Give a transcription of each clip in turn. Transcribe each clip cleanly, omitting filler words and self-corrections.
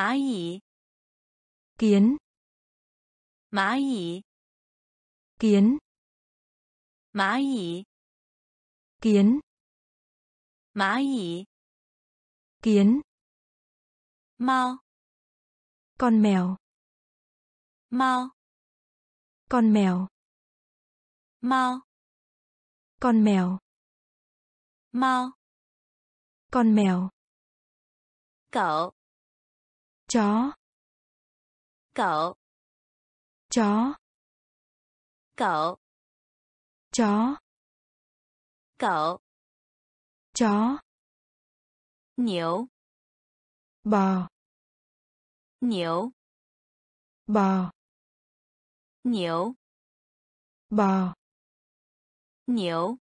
蚂蚁 kiến, 蚂蚁 kiến, 蚂蚁 kiến, 蚂蚁 kiến, 猫 con mèo, 猫 con mèo, 猫 con mèo, 猫 con mèo, 狗 chó, 狗 chó, 狗 chó, 狗 chó, 牛 bò, 牛 bò, 牛 bò, 牛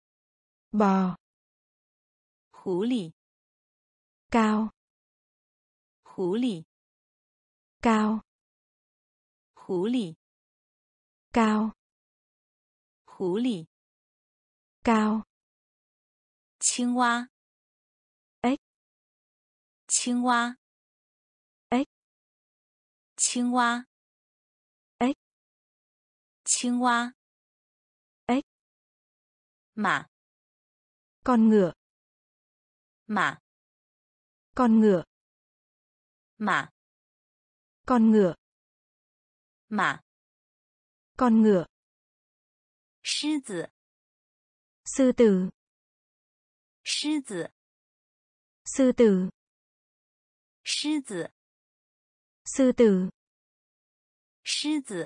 bò, 狐狸 cao, 狐狸 cao, 狐狸 cao, 狐狸 cao, 青蛙 ếch, 青蛙 ếch, 青蛙 ếch, 青蛙 ếch, 马 con ngựa, 马 con ngựa, 马 con ngựa, 马 con ngựa, 狮子 sư tử, 狮子 sư tử, 狮子 sư tử, 狮子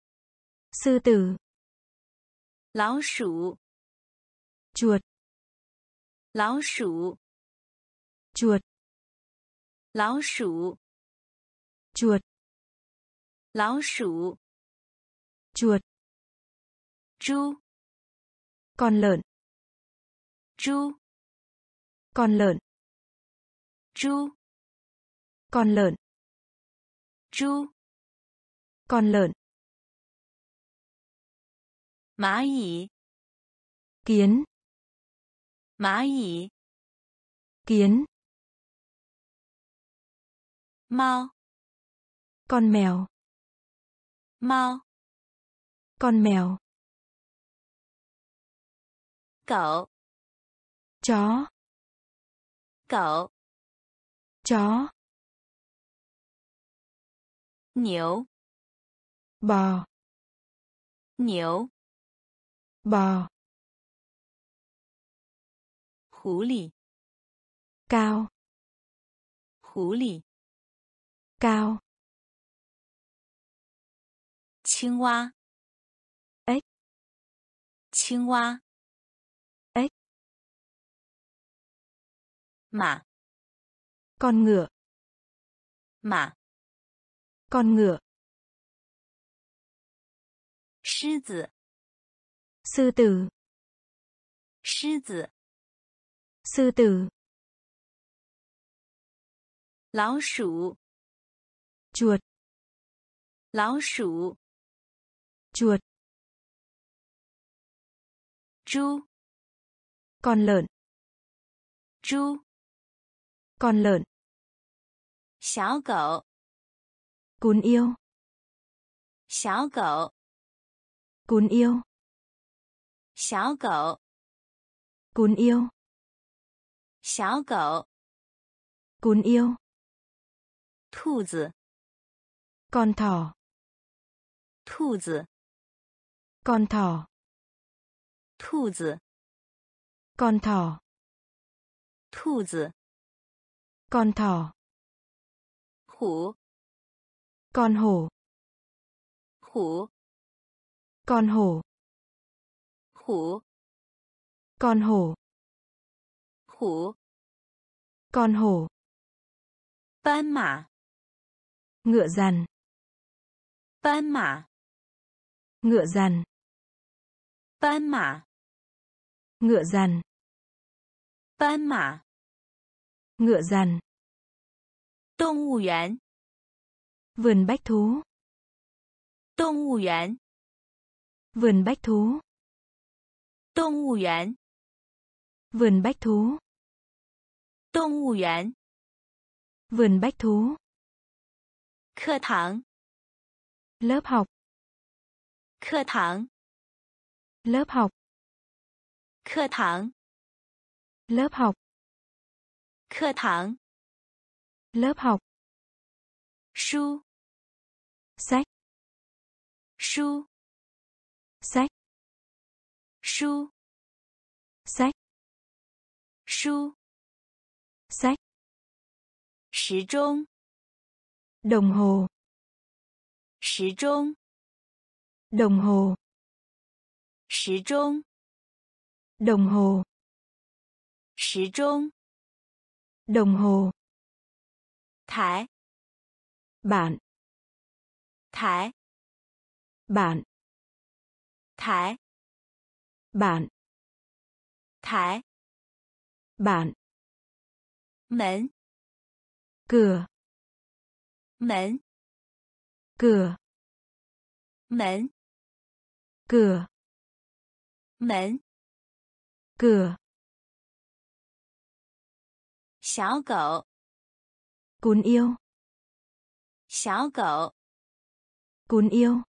sư tử, 老鼠 chuột, 老鼠 chuột, 老鼠 chuột, 老鼠 chuột, 猪 con lợn, 猪 con lợn, 猪 con lợn, 猪 con lợn, 蚂蚁 kiến, 蚂蚁 kiến, 猫 con mèo, 猫 con mèo, 狗 chó, 狗 chó, 牛 bò, 牛 bò, 狐狸 cao, 狐狸 cao, 青蛙 ếch, 青蛙 ếch, 马 con ngựa, 马 con ngựa, 狮子 sư tử, 狮子 sư tử, 老鼠 chuột, 老鼠 chuột, 猪 con lợn, 猪 con lợn, 小狗 cún yêu, 小狗 cún yêu, 小狗 cún yêu, 小狗 cún yêu, 兔子 con thỏ, 兔子 con thỏ, 兔子 con thỏ, 兔子 con thỏ, 虎 con hổ, 虎 con hổ, 虎 con hổ, 虎 con hổ, 斑马 ngựa dằn, 斑马 ngựa dằn, 斑马 ngựa dằn, 斑马 ngựa dằn, 动物园 vườn bách thú, 动物园 vườn bách thú, 动物园 vườn bách thú, 动物园 vườn bách thú, 课堂 lớp học, 课堂 lớp học, 课堂 lớp học, 课堂 lớp học, 书 sách, 书 sách, 书 sách, 书 sách, 时钟 đồng hồ, 时钟 đồng hồ, 时钟 đồng hồ, 时钟 đồng hồ, 台 bản, 台 bản, 台 bản, 台 bản, 门 cửa, 门 cửa, 门 cửa, 门 cửa, 小狗 cún yêu, 小狗 cún yêu,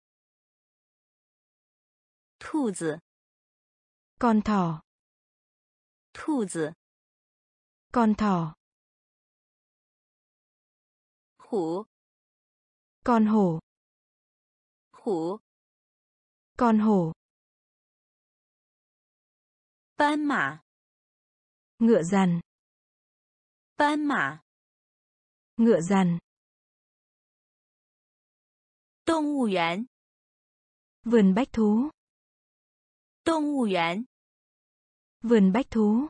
兔子 con thỏ, 兔子 con thỏ, 虎 con hổ, 虎 con hổ, 斑马 ngựa dằn, 斑马 ngựa dằn, 动物园 vườn bách thú, 动物园 vườn bách thú,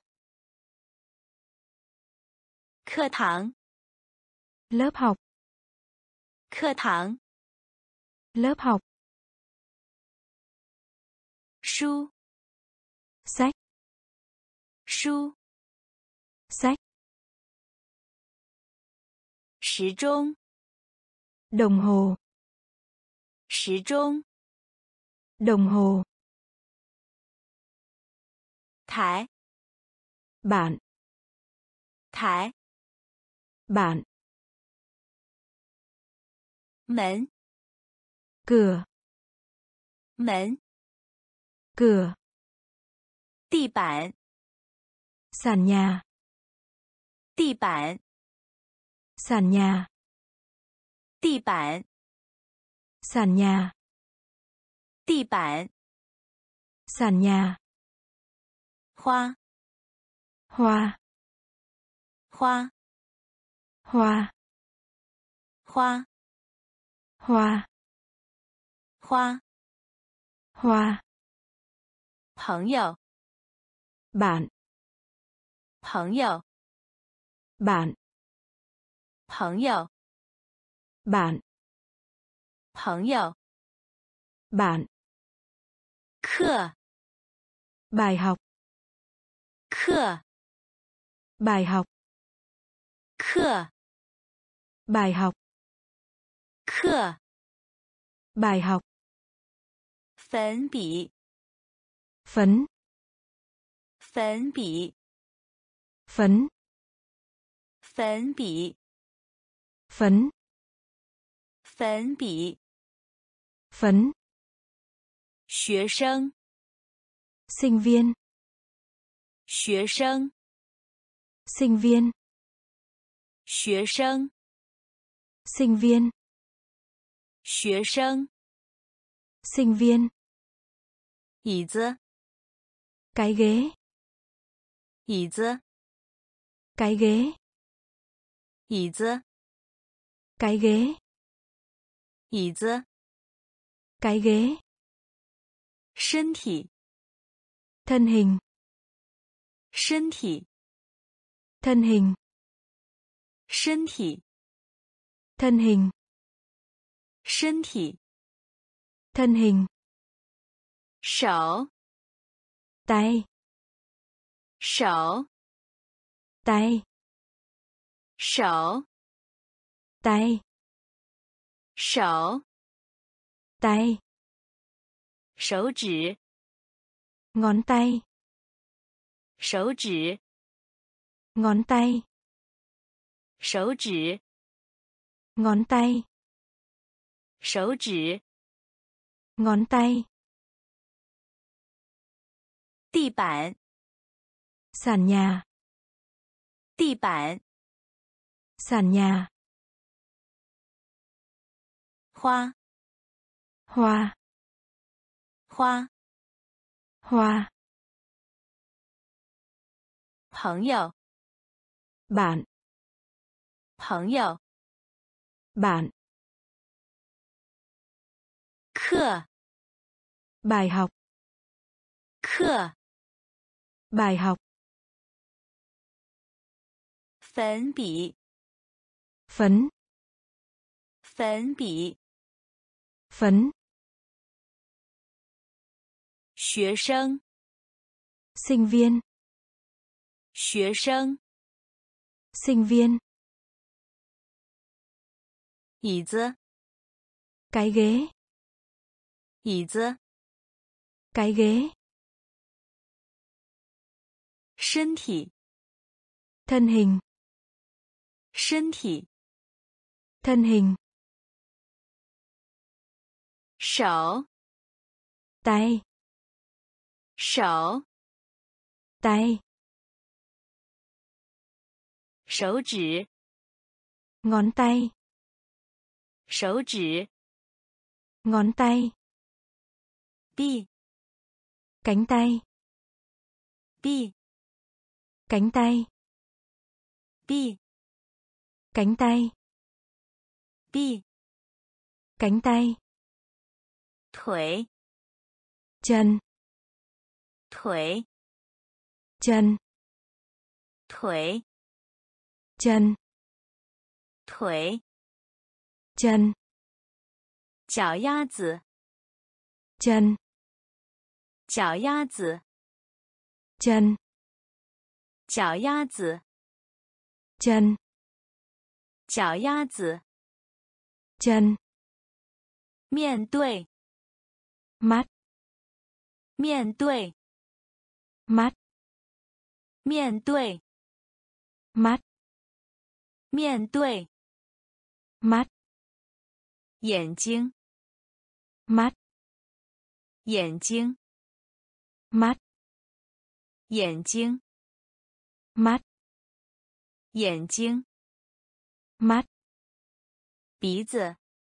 课堂 lớp học, 课堂 lớp học, 书 sách, 书 sách, 时钟 đồng hồ, 时钟 đồng hồ, 台 bản, 台 bản, 门 cửa, 门 cửa, 地板 sàn nhà, 地板 sàn nhà, 地板 sàn nhà, 地板 sàn nhà, 花 hoa, 花 hoa, 花 hoa, 花 hoa, 朋友 bạn, 朋友 bạn, 朋友 bạn, 朋友 bạn, 课 bài học, 课 bài học, 课 bài học, 课 bài học, 粉笔 phấn, 粉笔 phấn, 粉笔 phấn, 粉笔 phấn, 学生 sinh viên, 学生 sinh viên, 学生 sinh viên, 学生 sinh viên, 椅子 cái ghế, 椅子 cái ghế, 椅子 cái ghế, 椅子 cái ghế, 身体 thân hình, 身体 thân hình, 身体 thân hình, 身体 thân hình, 手 tay, 手 tay, 手 tay, 手 tay, 手指 ngón tay, 手指 ngón tay, 手指 ngón tay, 手指 ngón tay, 地板 sàn nhà, 地板 sàn nhà, 花 hoa, 花 hoa, 朋友 bạn, 朋友 bạn, 课 bài học, 课 bài học, 粉笔 phấn, 粉笔 phấn, 学生 sinh viên, 学生 sinh viên, 椅子 cái ghế, 椅子 cái ghế, 身体 thân hình, 身体 thân hình, 手 tay, 手 tay, 手指 ngón tay, 手指 ngón tay, 臂 cánh tay, 臂 cánh tay, 臂 cánh tay, 臂 cánh tay, 腿 chân, 腿 chân, 腿 chân, 腿 chân, 脚丫子 chân, 脚丫子 chân, 脚丫子 chân, 脚丫子 chân, 面对 mắt, 面对 mắt, 面对 mắt, 面对 mắt, 眼睛 mắt, 眼睛 mắt, 眼睛 mắt, 眼睛 mắt, 鼻子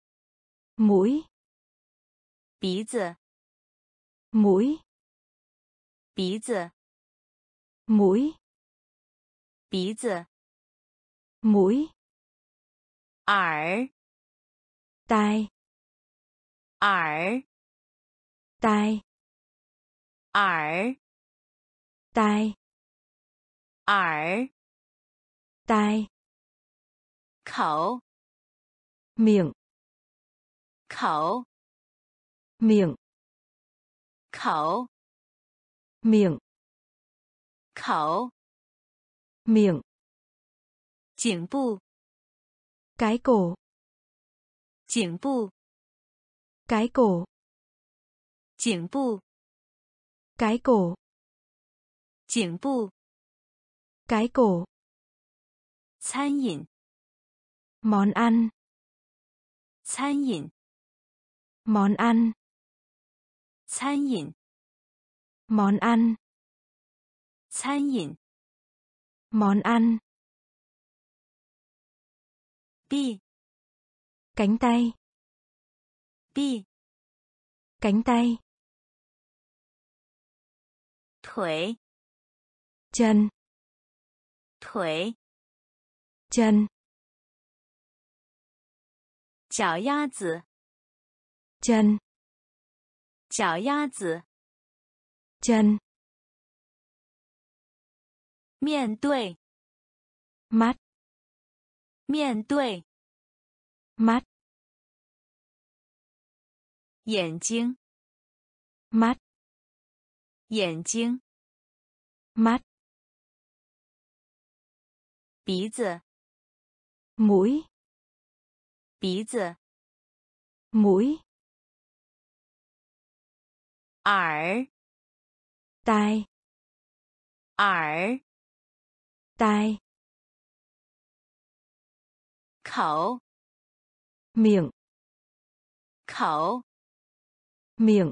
mũi, 鼻子 mũi, 鼻子 mũi, 鼻子 mũi, 耳 tai, 耳 tai, 耳 tai, 耳 tai, 口 miệng, 口 miệng, 口 miệng, 口 miệng, 颈部 cái cổ, 颈部 cái cổ, 颈部 cái cổ, 颈部 cái cổ, 餐饮 món ăn, 餐饮 món ăn, 餐饮 món ăn, 餐饮 món ăn, 臂 cánh tay, 臂 cánh tay, 腿 chân, 腿 chân, 脚丫子 chân, 脚丫子 chân, 面对 mắt, 面对 mắt, 眼睛 mắt, 眼睛 mắt, 鼻子 mũi, 鼻子 mũi, 耳 tai, 耳 tai, 口 miệng, 口 miệng,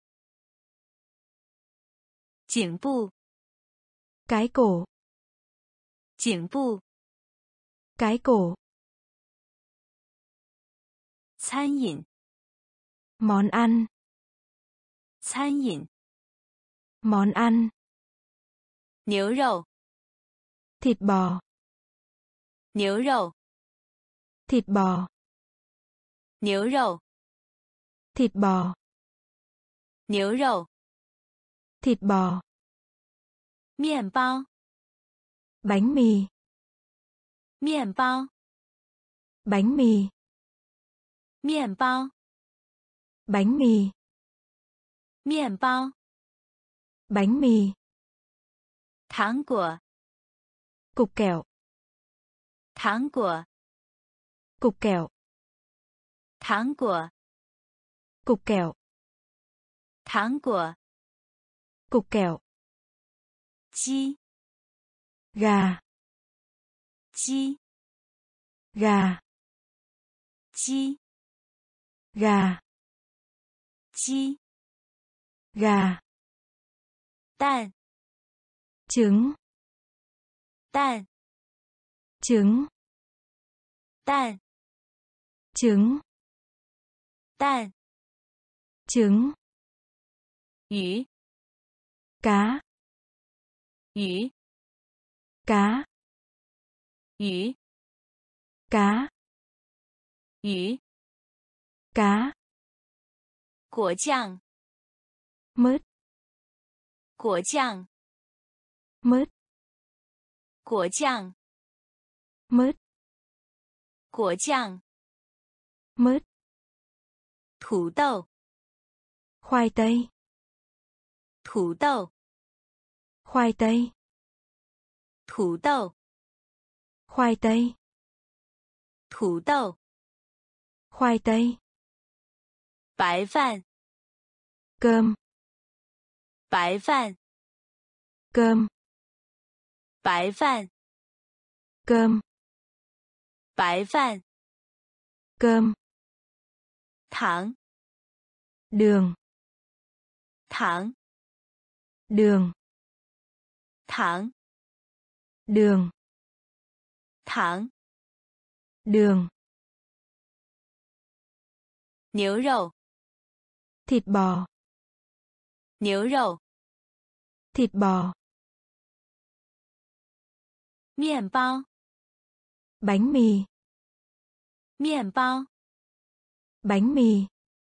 颈部 cái cổ, 颈部 cái cổ, 餐饮 món ăn, 餐饮 món ăn, 牛肉 thịt bò, 牛肉 thịt bò, 牛肉 thịt bò, 牛肉 thịt bò, 面包 bánh mì, 面包 bánh mì, 面包 bánh mì, 面包 bánh mì, 糖果 cục kẹo, 糖果 cục kẹo, 糖果 cục kẹo, 糖果 cục kẹo, 鸡 gà, 鸡 gà, 鸡 gà, 鸡 gà, 蛋 trứng, 蛋 trứng, 蛋 trứng, 蛋 trứng, 鱼 cá, 鱼 cá, 鱼 cá, 鱼 cá, 果酱 mứt, 果酱 mứt, 果酱 mứt, 果酱 mứt, 土豆 khoai tây, 土豆 khoai tây, 土豆 khoai tây, 土豆 khoai tây, 白饭 cơm, 白饭 cơm, 白饭 cơm, 白饭 cơm, 糖 đường, 糖 đường, 糖 đường, 糖 đường, 牛肉 thịt bò, 牛肉 thịt bò, 面包 bánh mì, 面包 bánh mì,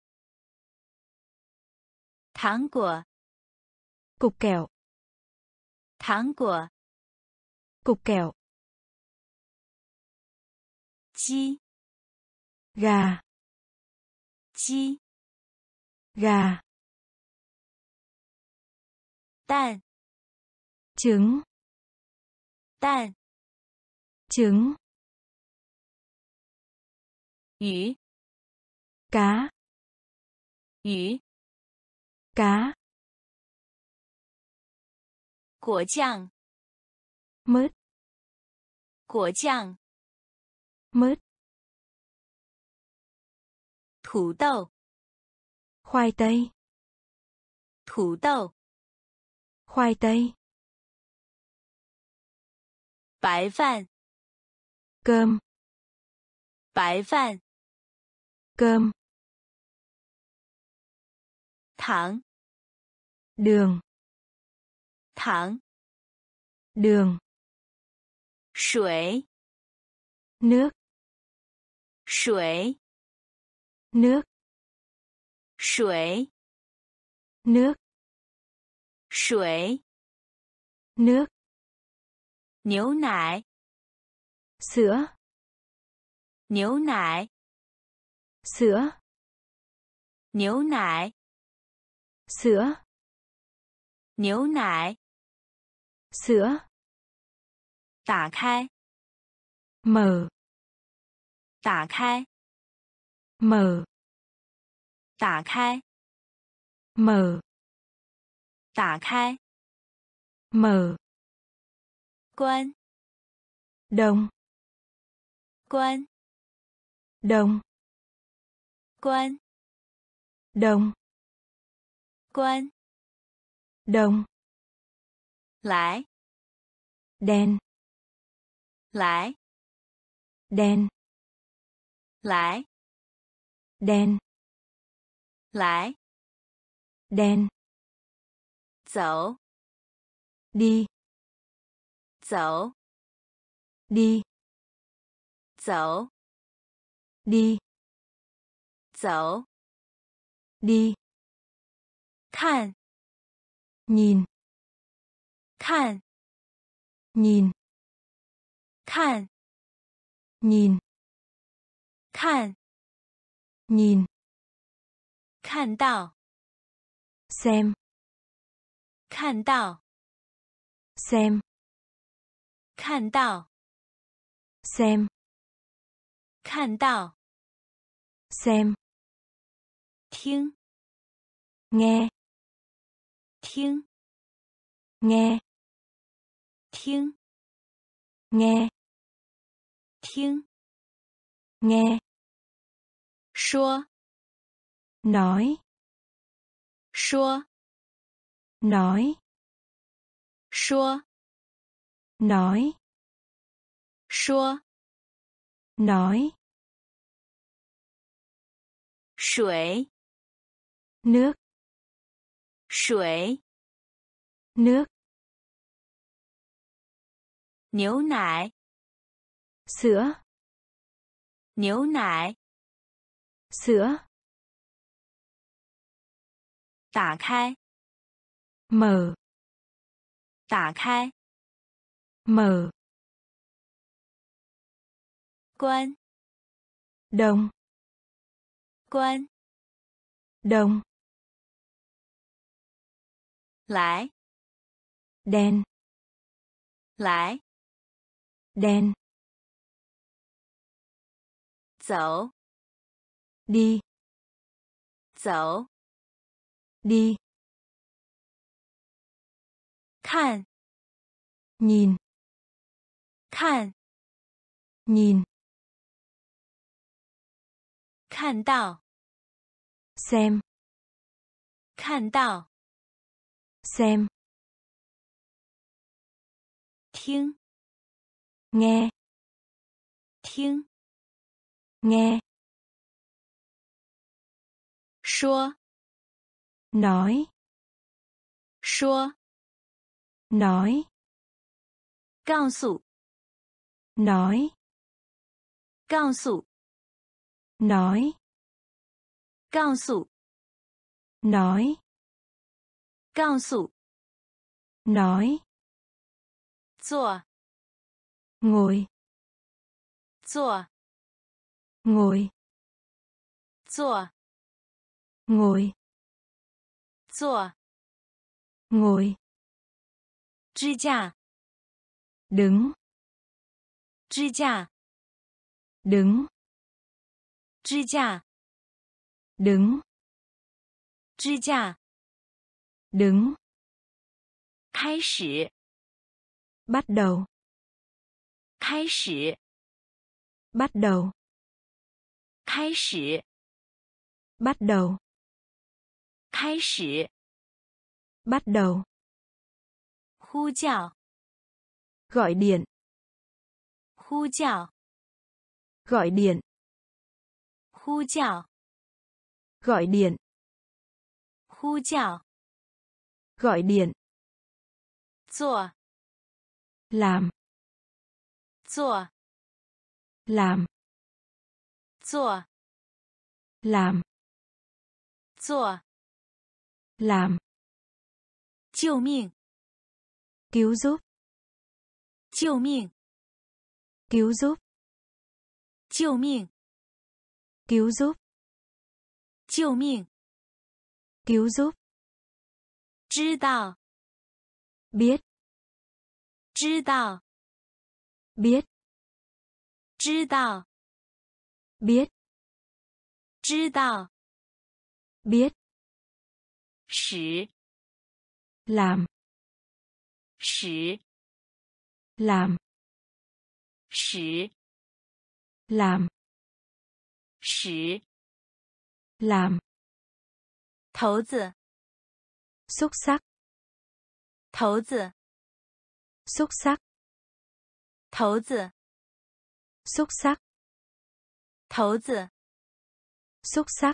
糖果 cục kẹo, 糖果 cục kẹo, 鸡 gà, 鸡 gà, 蛋 trứng, 蛋 trứng, 鱼 cá, 鱼 cá, 果酱 mứt, 果酱 mứt, 土豆 khoai tây, 土豆 khoai tây, 白饭 cơm, 白饭 cơm, 糖 đường, 糖 đường, 水 nước, 水 nước, 水 nước, 水 nước, 牛奶 sữa, 牛奶 sữa, 牛奶 sữa, 牛奶 sữa, 打开 mở, 打开 mở, 打开 mở, 打开 mở, 关 đồng, 关 đồng, 关 đồng, 关 đồng, 来 đèn, 来 đèn, 来 đèn, 来 đèn, 走 đi, 走 đi, 走 đi, 走 đi, 看 nhìn, 看 nhìn, 看 nhìn, 看 nhìn, 看到 xem, 看到 xem, 看到 xem, 看到 xem, 听 nghe, 听 nghe, 听 nghe, 听 nghe, 说 nói, 说 nói, 说 nói, 说 nói, 水 nước, 水 nước, 牛奶 sữa, 牛奶 sữa, 打开 mở, 打开 mở, 关 đồng, 关 đồng, 来 đèn, 来 đèn, 走 đi, 走 đi, 看 nhìn, 看 nhìn, 看到 xem, 看到 xem, 听 nghe, 听 nghe, 说 nói, 说 nói, 告诉 nói, 告诉 nói, 告诉 nói, 告诉 nói, 坐 ngồi, 坐 ngồi, 坐 ngồi, 坐 ngồi, 支架 đứng, 支架 đứng, 支架 đứng, 支架 đứng, 开始 bắt đầu, 开始 bắt đầu, 开始 bắt đầu, 开始 bắt đầu, 呼叫 gọi điện, 呼叫 gọi điện, 呼叫 gọi điện, 呼叫 gọi điện, 做 làm, 做 làm, 做 làm, 做 làm, 救命 cứu giúp, 救命 cứu giúp, 救命 cứu giúp, 救命 cứu giúp, 知道 biết, 知道 biết, 知道 biết, 知道 biết, 使 làm, 使 làm, 使 làm, 使 làm, 头子， xúc sắc, 头子， xúc sắc, 头子， xúc sắc, 头子， xúc sắc,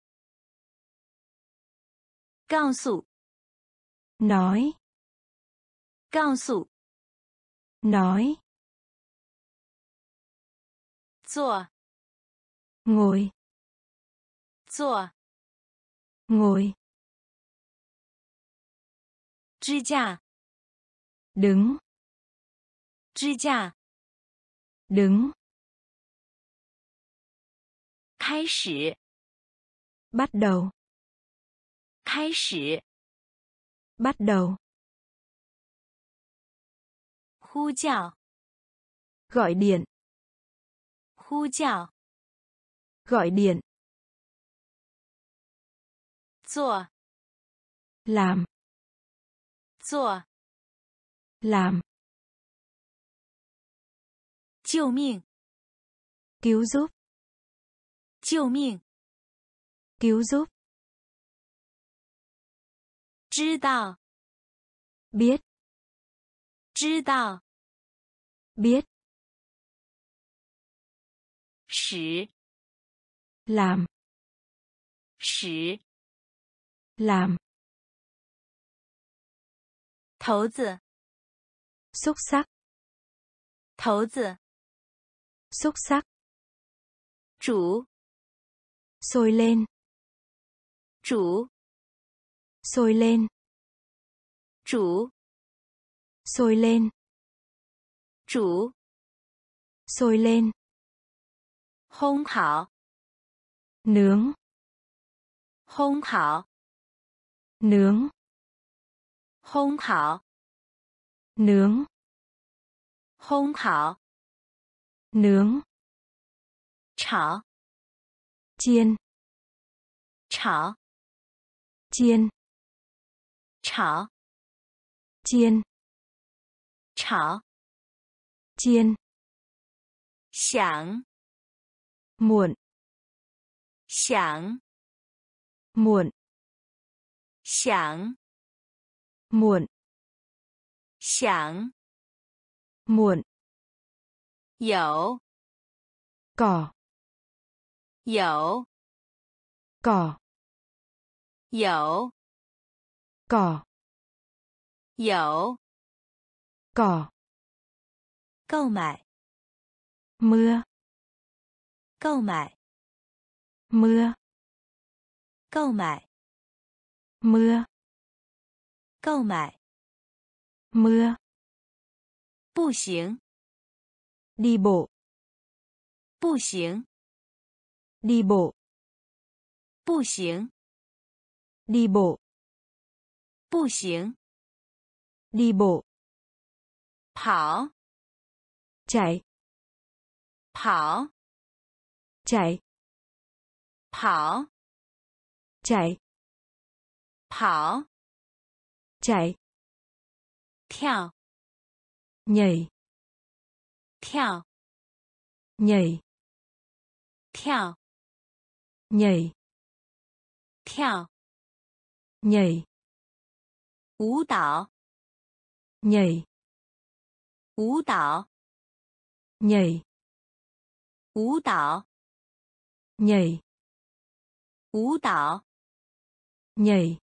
告诉， nói, 告诉， nói, 坐， ngồi, 坐， ngồi, 支架， đứng, 支架， đứng, 开始， bắt đầu, 开始， bắt đầu, 呼叫， gọi điện, 呼叫， gọi điện, 做， làm, 做， làm, 救命， cứu giúp, 救命， cứu giúp, 知道， biết, 知道， biết, 使， làm, 使， làm, 头子， xúc sắc, 头子， xúc sắc, 煮， sôi lên, 煮， sôi lên, 煮， sôi lên, 煮， sôi lên, 烘烤， nướng, 烘烤， nướng, 烘烤， nướng, 烘烤， nướng, 炒， chiên, 炒， chiên, 炒， chiên, 炒， chiên, 想， muộn, 想， muộn, 想， muộn, 想， muộn, 有， cỏ, 有， cỏ, 有， cỏ, 有， cỏ, 购买， mưa, 购买， mưa, 购买， mưa, 购买， mưa, 步行， đi bộ, 步行， đi bộ, 步行， đi bộ, 步行， đi bộ, 跑， chạy, 跑， chạy, 跑， chạy, 跑， chạy, 跳， nhảy, 跳， nhảy, 跳， nhảy, 跳， nhảy, 舞蹈， nhảy, 舞蹈， nhảy, 舞蹈， nhảy, 舞蹈， nhảy,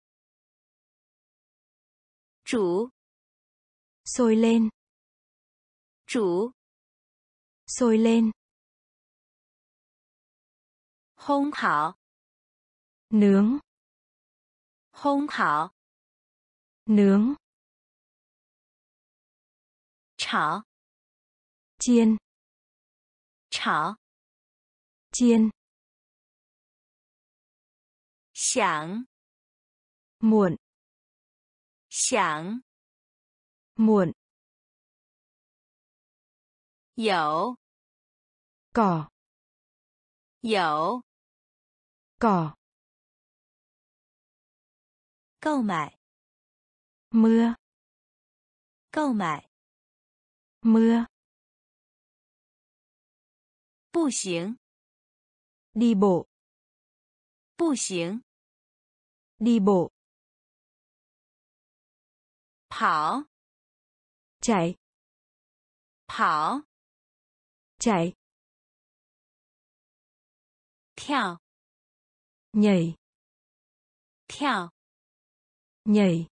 煮， sôi lên, 煮， sôi lên, 烘烤， nướng, 烘烤， nướng, 炒， chiên, 炒， chiên, 想， muộn, 想， muộn, 有， cỏ, 有， cỏ, 购买， mưa, 购买， mưa, 步行， đi bộ, 步行， Đi bộ. 跑 Chạy. 跑 Chạy. 跳 Nhảy. 跳 Nhảy.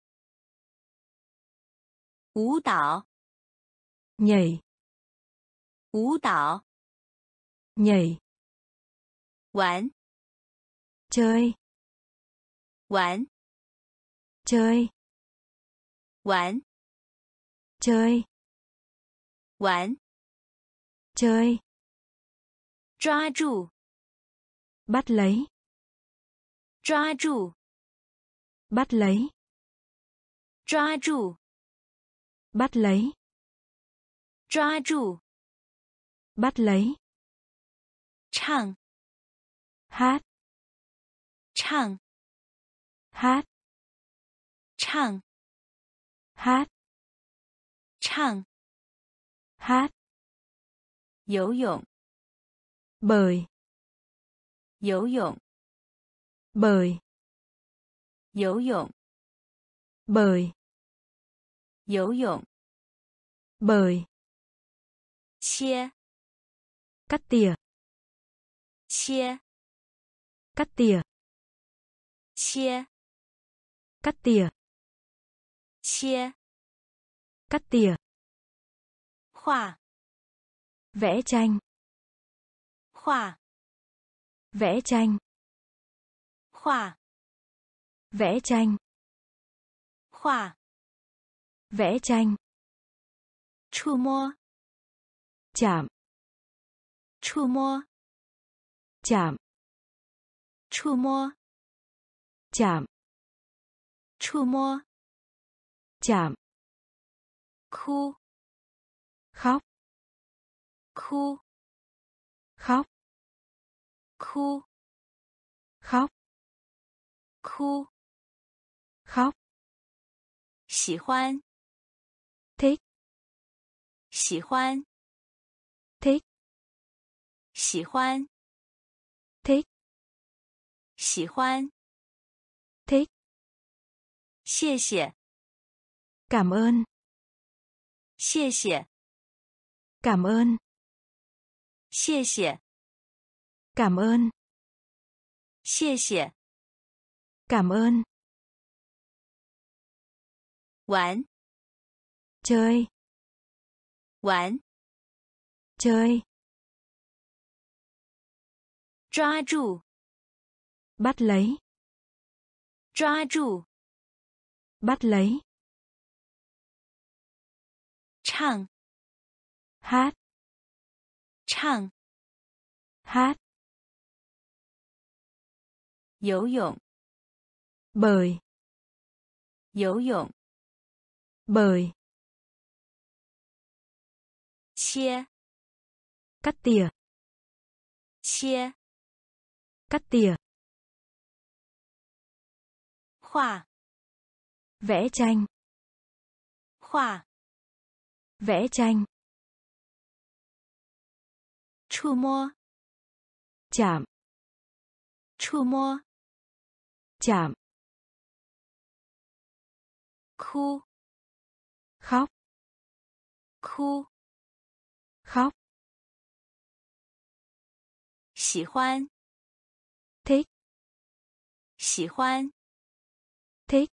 舞蹈 Nhảy. 舞蹈 Nhảy. 玩 Chơi. 玩 Chơi. 玩 Chơi. 玩 Chơi. 抓住 Bắt lấy. 抓住 Bắt lấy. 抓住 Bắt lấy. 抓住 Bắt lấy. 唱 Hát. 唱 Hát. 唱 Hát. 唱 Hát. 游泳 Bơi. 游泳 Bơi. 游泳 Bơi. 游泳 Bơi. 切 Cắt tỉa. 切 Cắt tỉa. 切 Cắt tỉa. 切 Cắt tỉa. 画 Vẽ tranh. 画 Vẽ tranh. 画 Vẽ tranh. 画 Vẽ tranh. 触摸 Chạm. 触摸 Chạm. 触摸 Chạm. 触摸 Chạm. 哭 Khóc. 哭 Khóc. 哭 Khóc. 哭 Khóc. 喜欢 Thích. 喜欢 Thích. 喜欢 Thích. 喜欢 Thích. 谢谢 Cảm ơn. 谢谢 Cảm ơn. 谢谢 Cảm ơn. 谢谢 Cảm ơn. 玩 Chơi. 玩 Chơi. 抓住 Bắt lấy. 抓住 Bắt lấy. 唱 Hát. 唱 Hát. 游泳 Bơi. 游泳 Bơi. 切 Cắt tỉa. 切 Cắt tỉa. 画 Vẽ tranh. 画 Vẽ tranh. 触摸 Chạm. 触摸 Chạm. 哭 Khóc. 哭 Khóc. 喜欢 Thích. 喜欢 Thích.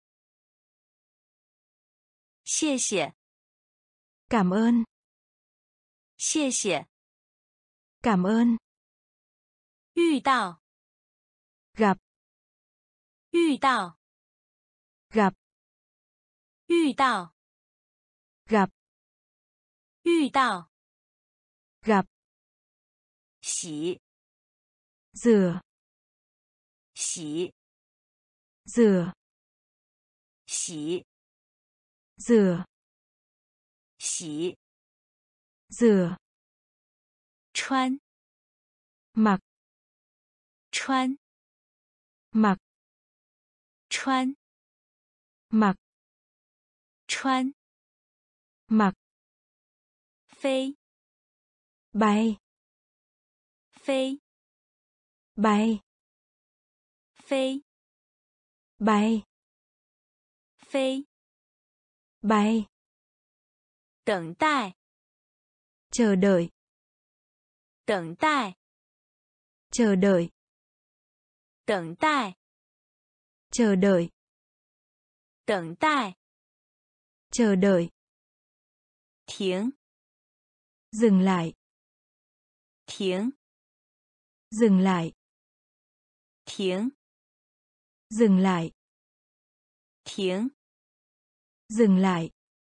谢谢 Cảm ơn. 谢谢 Cảm ơn. 遇到 Gặp. 遇到 Gặp. 遇到 Gặp. 遇到 Gặp. 洗 Rửa. 洗 Rửa. 洗 Rửa. 洗 Rửa. 穿 Mặc. 穿 Mặc. 穿 Mặc. 穿 Mặc. 飞 Bay. 飞 Bay. 飞 bay, 飞， bay, 等待， chờ đợi, 等待， chờ đợi, 等待， chờ đợi, 等待， chờ đợi, 停， dừng lại, 停， dừng lại, 停， dừng lại, 停， dừng lại,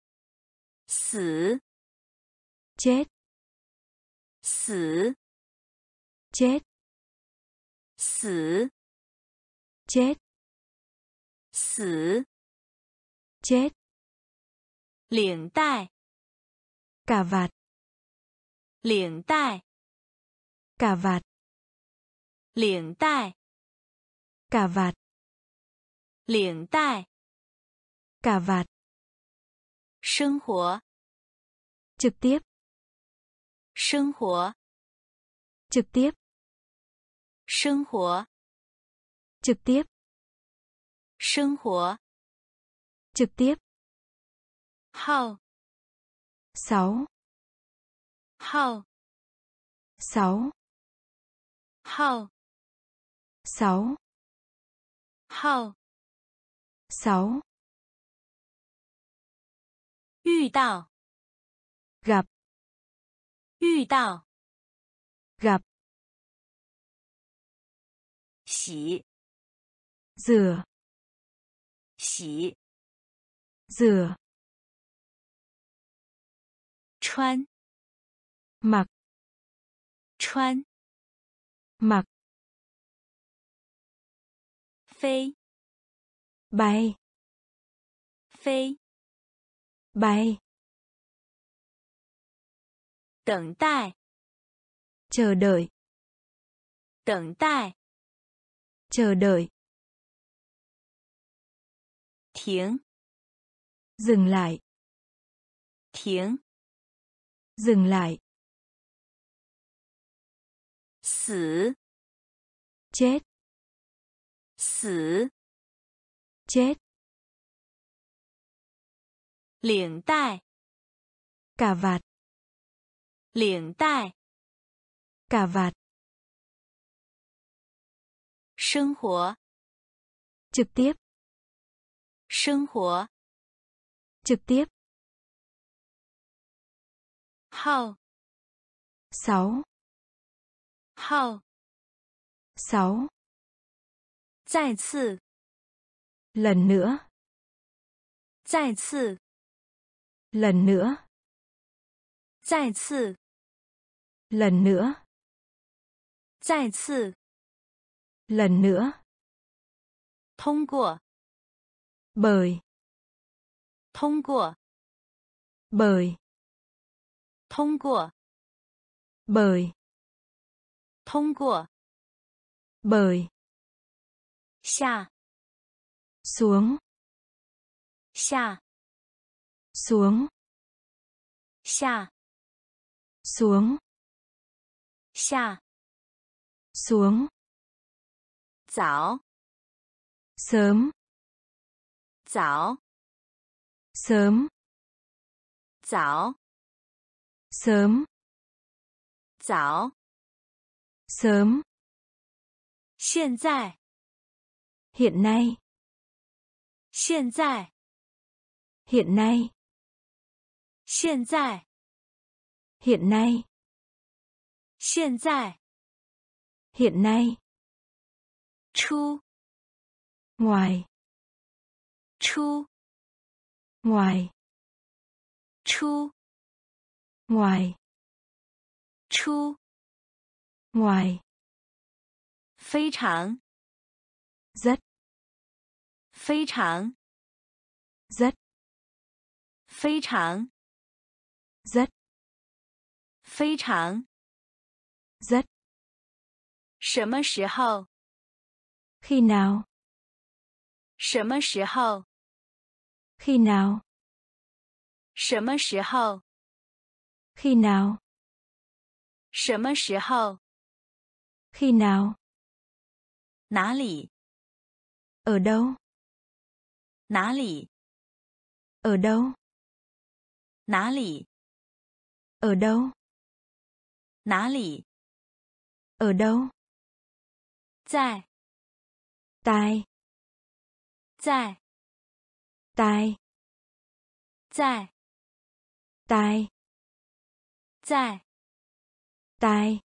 死， chết, 死， chết, 死， chết, 死， chết, 领带， cà vạt, 领带， cà vạt, 领带， cà vạt, 领带， cà vạt, 生活， trực tiếp, 生活， trực tiếp, 生活， trực tiếp, 生活， trực tiếp, 号， 6, 号， 6, 号， 6, 号， 6, 遇到， gặp, 遇到， gặp, 洗， rửa, 洗， rửa, 穿， mặc, 穿， mặc, 飞， bay, 飞， bay, 等待， chờ đợi, 等待， chờ đợi, 停， dừng lại, 停， dừng lại, 死， chết, 死， chết, 领带， cà vạt, 领带， cà vạt, 生活， trực tiếp, 生活， trực tiếp, 号， 6, 号， 6, 再次， lần nữa, 再次， lần nữa, 再次， lần nữa, 再次， lần nữa, 通过， bởi, 通过， bởi, 通过， bởi, 通过， bởi, 下， xuống, 下， xuống, 下， xuống, 下， xuống, 早， sớm, 早， sớm, 早， sớm, 早， sớm, 现在， hiện nay, 现在， hiện nay, 现在， hiện nay, 现在， hiện nay, 出， ngoài, 出， ngoài, 出， ngoài, 出， ngoài, 非常， rất, 非常， rất, 非常， rất, 非常， rất, 什么时候？ khi nào, 什么时候？ khi nào, 什么时候？ khi nào, 什么时候？ khi nào, 哪里？ ở đâu, 哪里？ Ở đâu? 哪里？ Ở đâu? 哪里？ Ở đâu? 在 Tai. 在 Tai. 在 Tai. 在 Tai.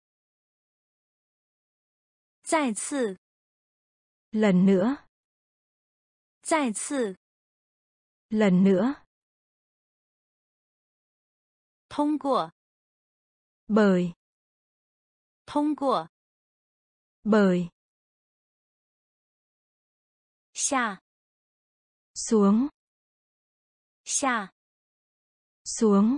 再次 Lần nữa. 再次 Lần nữa. 通过 Bởi. 通过 Bởi. 下 Xuống. 下 Xuống.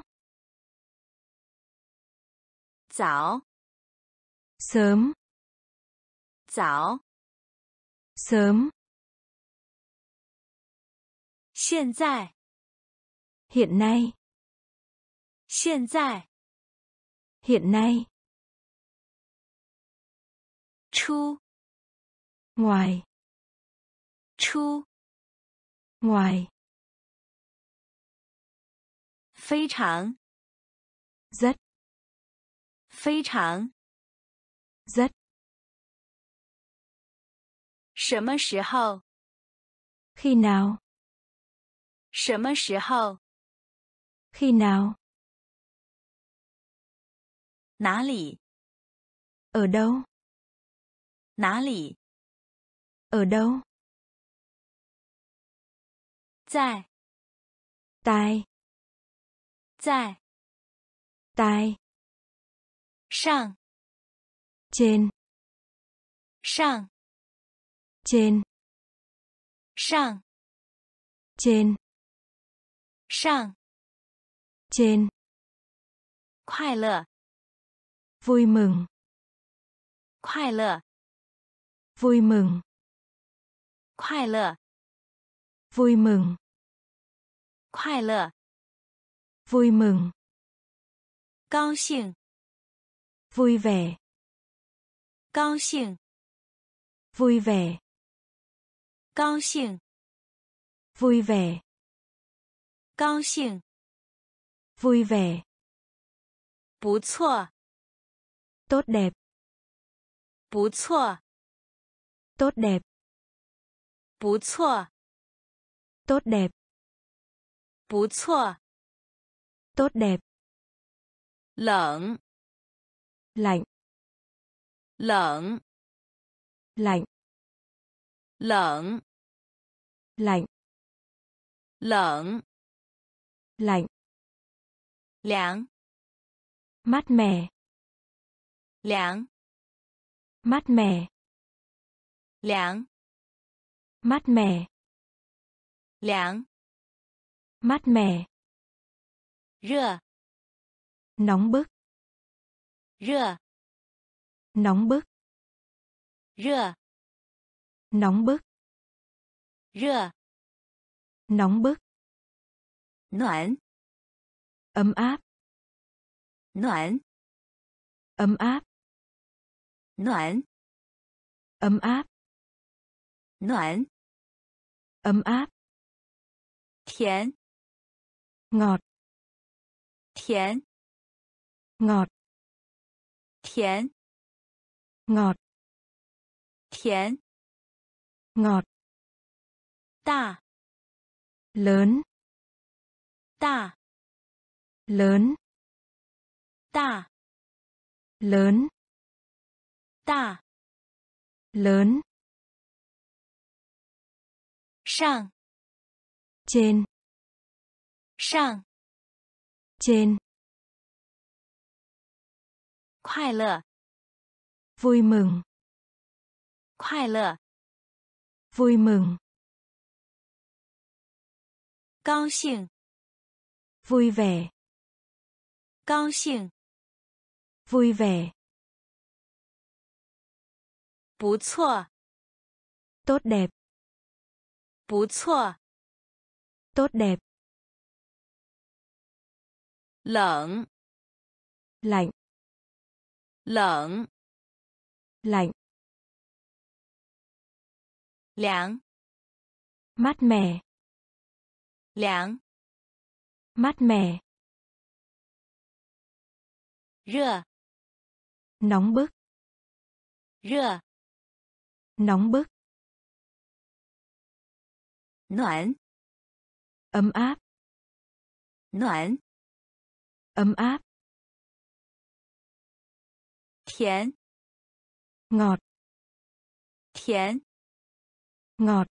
早 Sớm. 早 Sớm. 现在 Hiện nay. 现在 Hiện nay. 出 Ngoài. 出 Ngoài. 非常 Rất. 非常 Rất. 什么时候？ Khi nào? 什么时候？ Khi nào? 哪里？ Ở đâu? 哪里？ Ở đâu? 在 Tai. 在 Tai. 上 Trên. 上 Trên. 上 Trên. 上 Trên. 快乐 Vui mừng. 快乐 Vui mừng. 快乐 Vui mừng. 快乐 Vui mừng. 高兴 Vui vẻ. 高兴 Vui vẻ. 高兴 Vui vẻ. 高兴 Vui vẻ. 不错 Tốt đẹp. 不错 Tốt đẹp. 不错 Tốt đẹp. 不错 Tốt đẹp. 冷 Lạnh. 冷 Lạnh. 冷 Lạnh. 冷 Lạnh. 凉 Mát mẻ. 凉 Mát mẻ. 凉 Mát mẻ. 凉 Mát mẻ. 热 Nóng bức. 热 Nóng bức. 热 Nóng bức. 热 Nóng bức. 暖 Ấm áp. 暖 Ấm áp. 暖 Ấm áp. 暖 Ấm áp. 甜 Ngọt. 甜 Ngọt. 甜 Ngọt. 甜 Ngọt. 大 Lớn. 大 Lớn. 大 Lớn. 大 Lớn. 上 Trên. 上 Trên. 快乐 Vui mừng. 快乐 Vui mừng. 高兴 Vui vẻ. 高兴 Vui vẻ. 不错 Tốt đẹp. 不错 Tốt đẹp. 冷 Lạnh. 冷 Lạnh. 凉 Mát mẻ. 凉 Mát mẻ. 热 Nóng bức. 热 Nóng bức. 暖 Ấm áp. 暖 Ấm áp. 甜 Ngọt. 甜 Ngọt.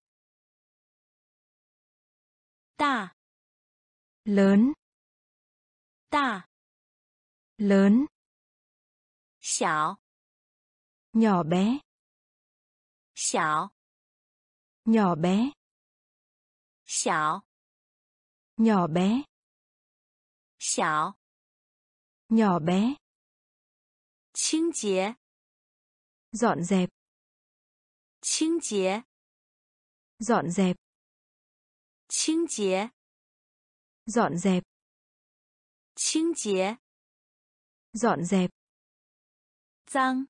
大 Lớn. 大 Lớn. 小 Nhỏ bé. 小 Nhỏ bé. 小 Nhỏ bé. 小 Nhỏ bé. 清洁 Dọn dẹp. 清洁 Dọn dẹp. 清洁 Dọn dẹp. 清洁 Dọn dẹp. 脏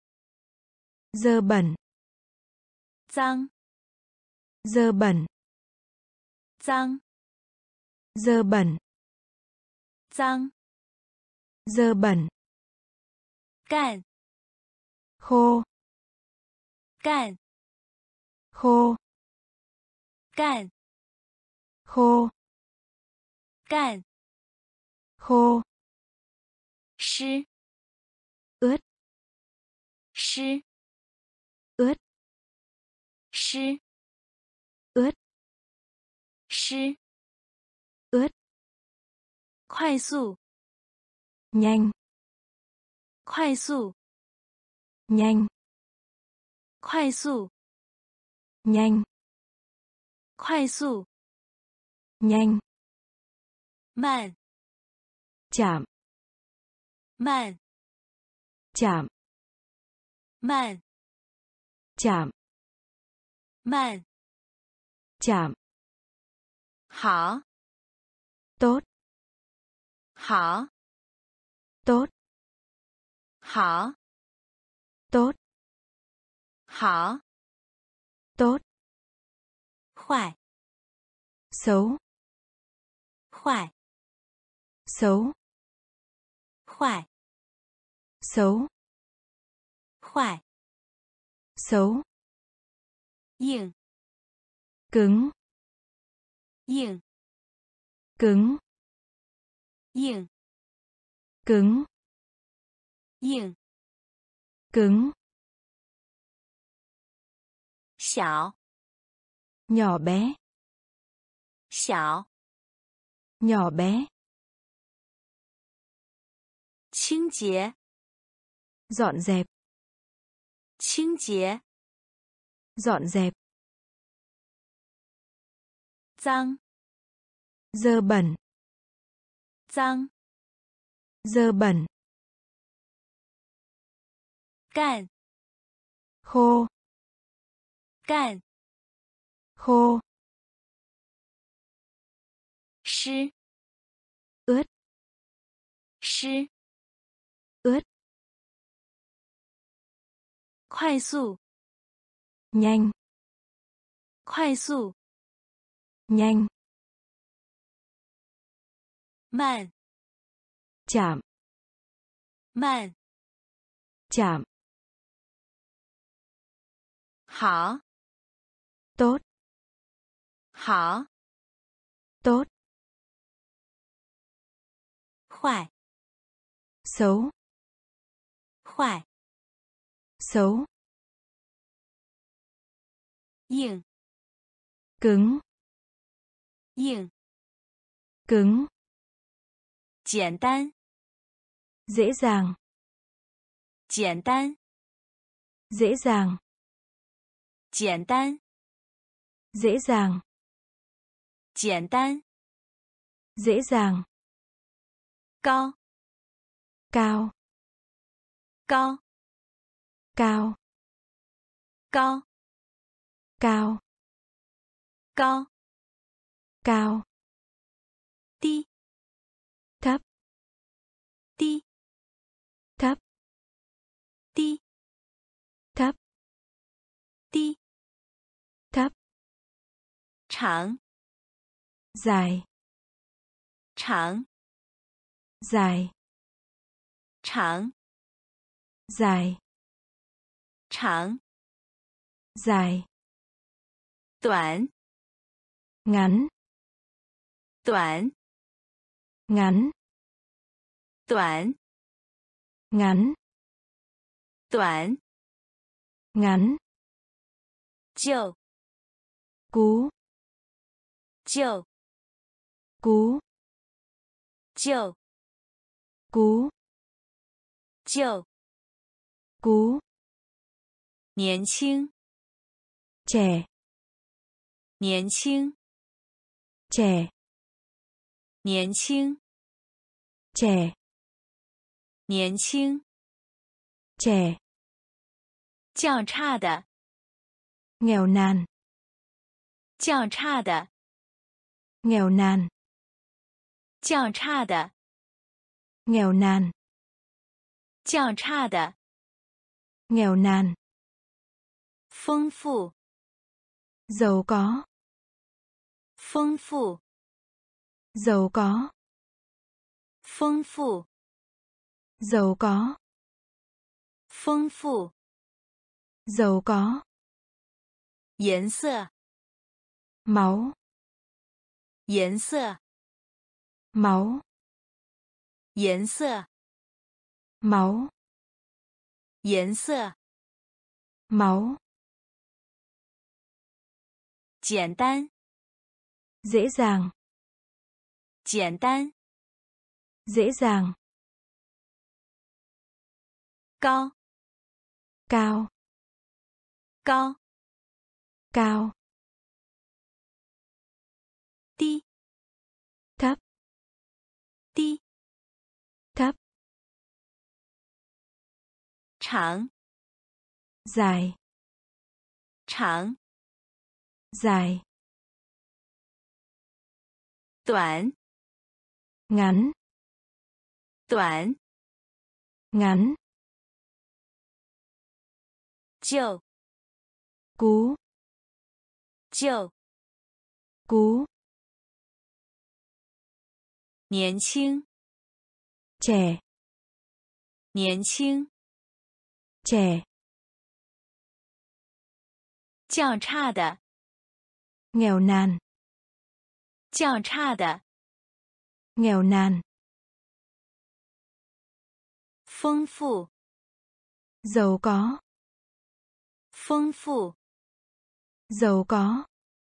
Dơ bẩn. 脏 Dơ bẩn. 脏 Dơ bẩn. 脏 Dơ bẩn. 干 Khô. 干 Khô. 干 Khô. 干 Khô. 湿 Ướt. 湿 Ướt. 湿 Ướt. 湿 Ướt. 快速 Nhanh. 快速 Nhanh. 快速 Nhanh. 快速 Nhanh. 慢 Chạm. 慢 Chạm. 慢 Chạm. 慢 Chạm. 好 Tốt. 好 Tốt. 好 Tốt. 好 Tốt. 坏 Xấu. 坏 Xấu. 坏 Xấu. 坏 Xấu. 硬 Cứng. 硬 Cứng. 硬 Cứng. 硬 Cứng. 小 Nhỏ bé. 小 Nhỏ bé. 清洁 Dọn dẹp. 清洁 Dọn dẹp. 脏 Dơ bẩn. 脏 Dơ bẩn. 干 Khô. 干 Khô. 湿 Ướt. 湿 Ướt. 快速 Nhanh. 快速 Nhanh. 慢 Chạm. 慢 Chạm. 好 Tốt. 好 Tốt. 坏 Xấu. 坏 Xấu. 硬 Cứng. 硬 Cứng. 简单 Dễ dàng. 简单 Dễ dàng. 简单 Dễ dàng. 简单 Dễ dàng. 高 Cao. 高 Cao. 高 Cao. 高 Cao. 低 Thấp. 低 Thấp. 低 Thấp. 低 Thấp. 长 dài, 长 dài, 长 dài, 长 dài, 短 ngắn, 短 ngắn, 短 ngắn, 短 ngắn, 救 cứu, 救 cứu, 救 cứu, 救 cứu, 年轻 trẻ, 年轻 trẻ, 年轻 trẻ, 年轻 trẻ, 较差的 nghèo nàn, 较差的 nghèo nàn, 较差的 nghèo nàn, 较差的 nghèo nàn, 丰富 giàu có, 丰富 giàu có, 丰富 giàu có, 丰富 giàu có, 颜色 máu, 颜色 máu, 颜色 máu, 颜色 máu, 简单 dễ dàng, 简单 dễ dàng, 高 cao, 高 cao, 低 thấp, 低 thấp, 长 dài, 长 dài, 短 ngắn, 短 ngắn, 救 cứu, 救 cứu, 年轻 trẻ, 年轻 trẻ, 较差的 nghèo nàn, 较差的 nghèo nàn, 丰富 giàu có, 丰富 giàu có,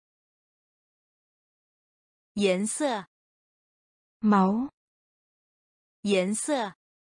颜色 máu, 颜色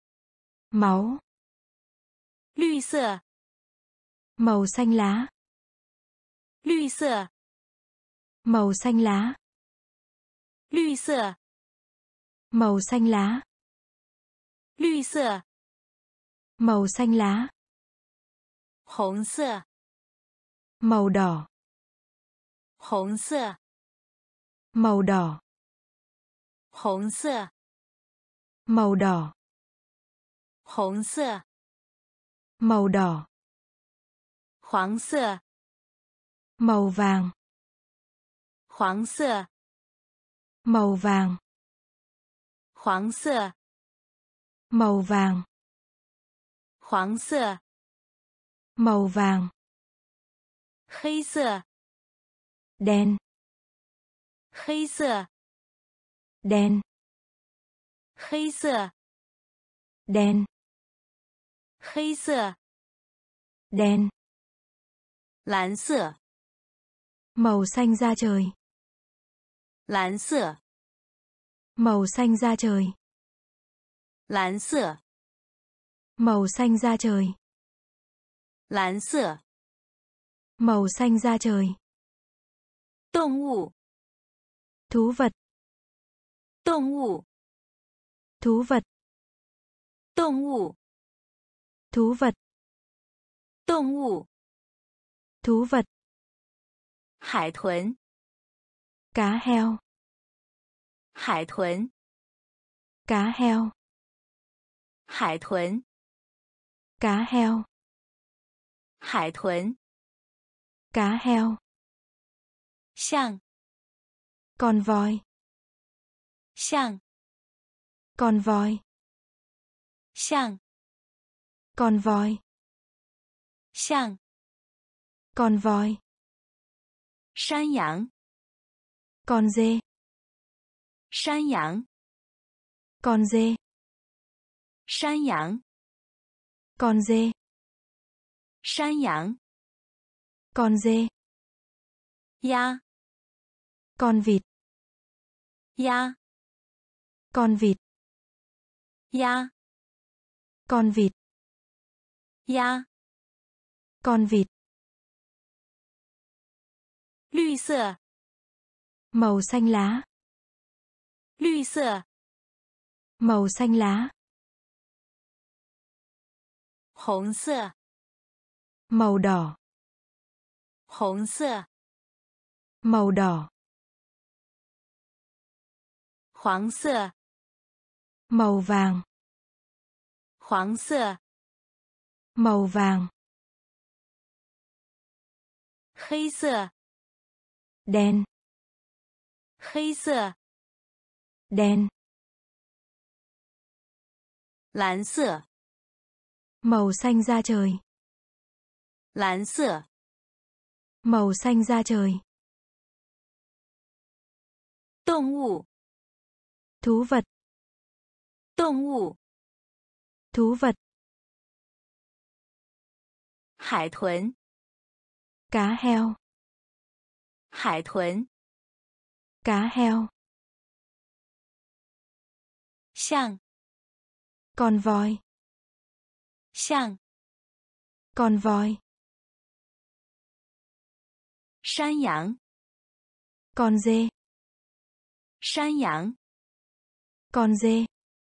máu, 绿色 màu xanh lá, 绿色 màu xanh lá, 绿色 màu xanh lá, 绿色 màu xanh lá, 红色 màu đỏ, 红色 màu đỏ, 红色 màu đỏ, 红色 màu đỏ, 黄色 màu vàng, 黄色 màu vàng, 黄色 màu vàng, 黄色 màu vàng, 黑色 đen, 黑色 đen, 黑色 đen, 黑色 đen, 蓝色 màu xanh da trời, 蓝色 màu xanh da trời, 蓝色 màu xanh da trời, 蓝色 màu xanh da trời, 动物 thú vật, 动物 thú vật, 动物 thú vật, 动物 thú vật, 海豚 cá heo, 海豚 cá heo, 海豚 cá heo, 海豚 cá heo, 像 Con voi. 像 Con voi. 像 Con voi. 像 Con voi. 山羊 Con dê. 山羊 Con dê. 山羊 Con dê. 山羊 Con dê. 鸭 Con vịt. 鸭 Con vịt. 鸭 Con vịt. 鸭 Con vịt. 绿色 Màu xanh lá. 绿色 Màu xanh lá. 红色 Màu đỏ. 红色 Màu đỏ. 黄色 Màu vàng. 黄色 Màu vàng. 黑色 Đen. 黑色 Đen. 蓝色 Màu xanh da trời. 蓝色 Màu xanh da trời. 动物 Thú vật. 动物 Thú vật. 海豚 Cá heo. 海豚 Cá heo. 像 Con voi. 像 Con voi. 山羊 Con dê. 山羊 Con dê.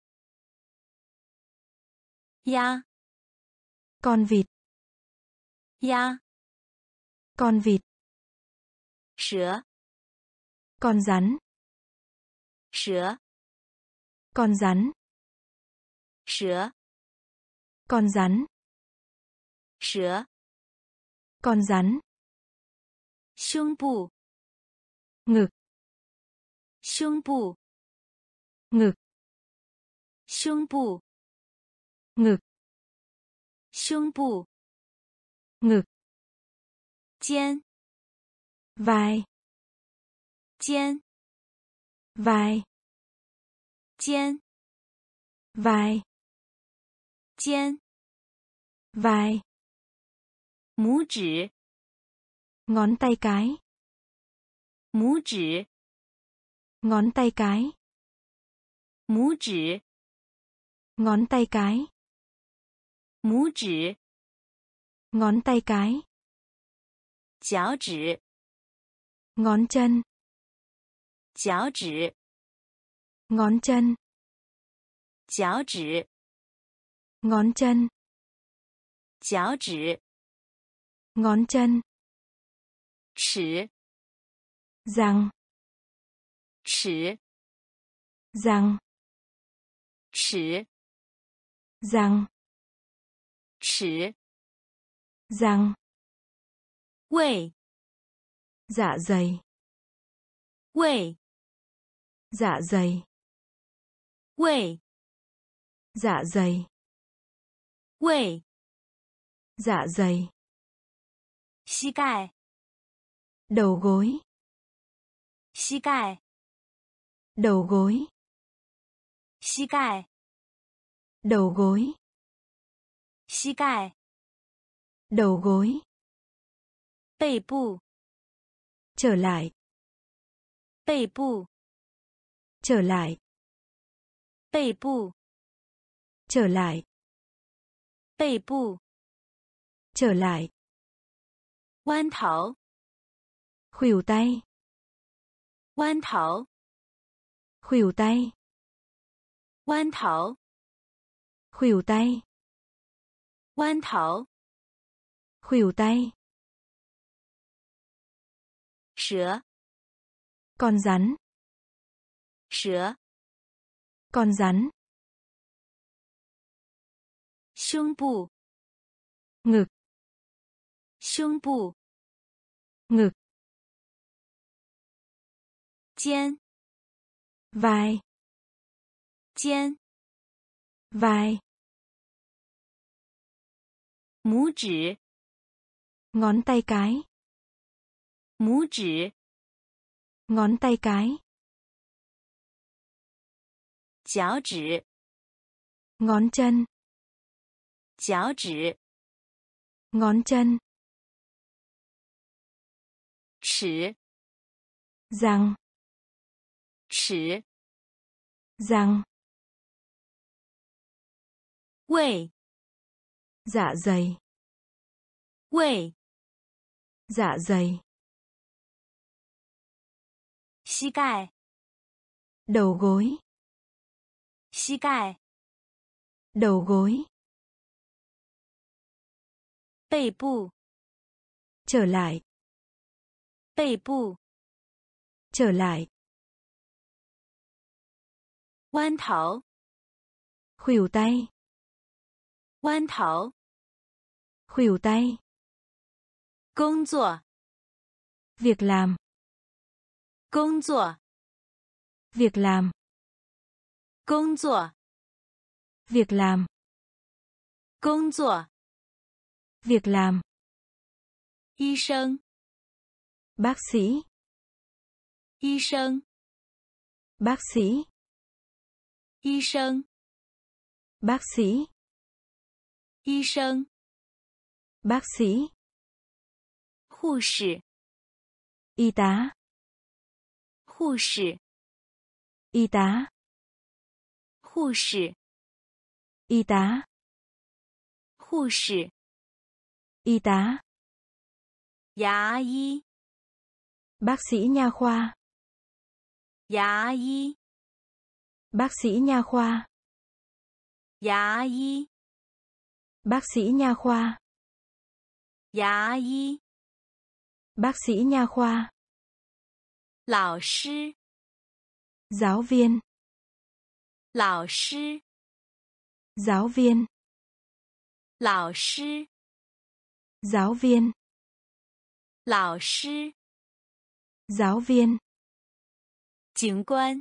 鸭 Con vịt. 鸭 Con vịt. 蛇 Con rắn. 蛇 Con rắn. 蛇 Con rắn. 蛇 Con rắn. 胸部 Ngực. 胸部 Ngực. 胸部 Ngực. 胸部 Ngực. 肩 Vai. 肩 Vai. 肩 Vai. 肩 Vai. 拇指 Ngón tay cái. 拇指 Ngón tay cái. 拇指 Ngón tay cái. 拇指 Ngón tay cái. 脚趾 Ngón chân. 脚趾 Ngón chân. 脚趾 Ngón chân. 脚趾 Ngón chân. 齿 Răng. 齿 Răng. 齿 Răng. 齿 Răng. 胃 Dạ dày. 胃 Dạ dày. 胃 Dạ dày. 胃 Dạ dày. 膝盖 Đầu gối. 膝盖 Đầu gối. 膝盖 Đầu gối. 膝盖 Đầu gối. 背部 Trở lại. 背部 Trở lại. 背部 Trở lại. 背部 Trở lại. 弯头 Khuỷu tay. 弯头 Khuỷu tay. 弯头 Khuỷu tay. 弯头 Khuỷu tay. 蛇 Con rắn. 蛇 Con rắn. 胸部 Ngực. 胸部 Ngực. 肩 vai, 肩 vai, 拇指 ngón tay cái, 拇指 ngón tay cái, 脚趾 ngón chân, 脚趾 ngón chân, 齿 răng, 齿 răng, 胃 dạ dày, 胃 dạ dày, 膝盖 đầu gối, 膝盖 đầu gối, 背部 trở lại, 背部 trở lại, 弯头 khuỷu tay, 弯头 khuỷu tay, 工作 việc làm, 工作 việc làm, 工作 việc làm, 工作 việc làm, 医生 bác sĩ, 医生 bác sĩ, 医生 bác sĩ, 医生 bác sĩ, 护士 y tá, 护士 y tá, 护士 y tá, 护士 y tá, 牙医 bác sĩ nha khoa, 牙医 bác sĩ nha khoa, 牙医 bác sĩ nha khoa, 牙医 bác sĩ nha khoa, 老师 giáo viên, 老师 giáo viên, 老师 giáo viên, 老师 giáo viên, 警官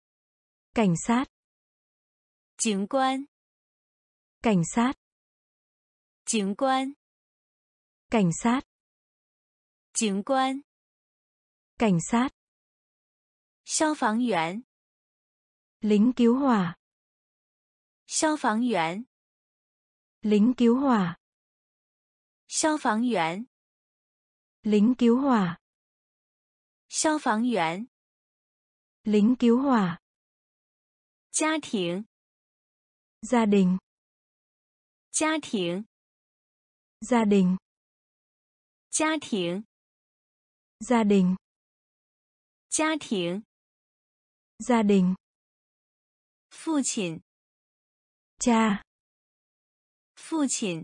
cảnh sát, 警官 cảnh sát, 警官 cảnh sát, 警官 cảnh sát, 消防员 lính cứu hỏa, 消防员 lính cứu hỏa, 消防员 lính cứu hỏa, 消防员 lính cứu hỏa, 家庭 gia đình, 家庭 gia đình, 家庭 gia đình, 家庭 gia đình, 父亲 cha, 父亲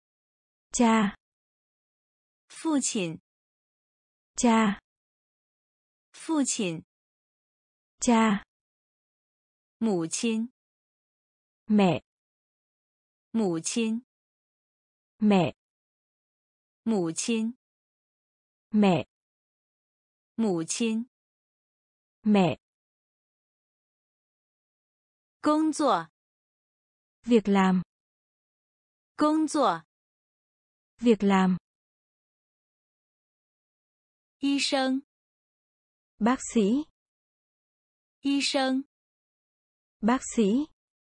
cha, 父亲 cha, 父亲 cha, 母亲 mẹ, 母亲 mẹ, 母亲 mẹ, 母亲 mẹ, 工作 việc làm, 工作 việc làm, 医生 bác sĩ, 医生 bác sĩ,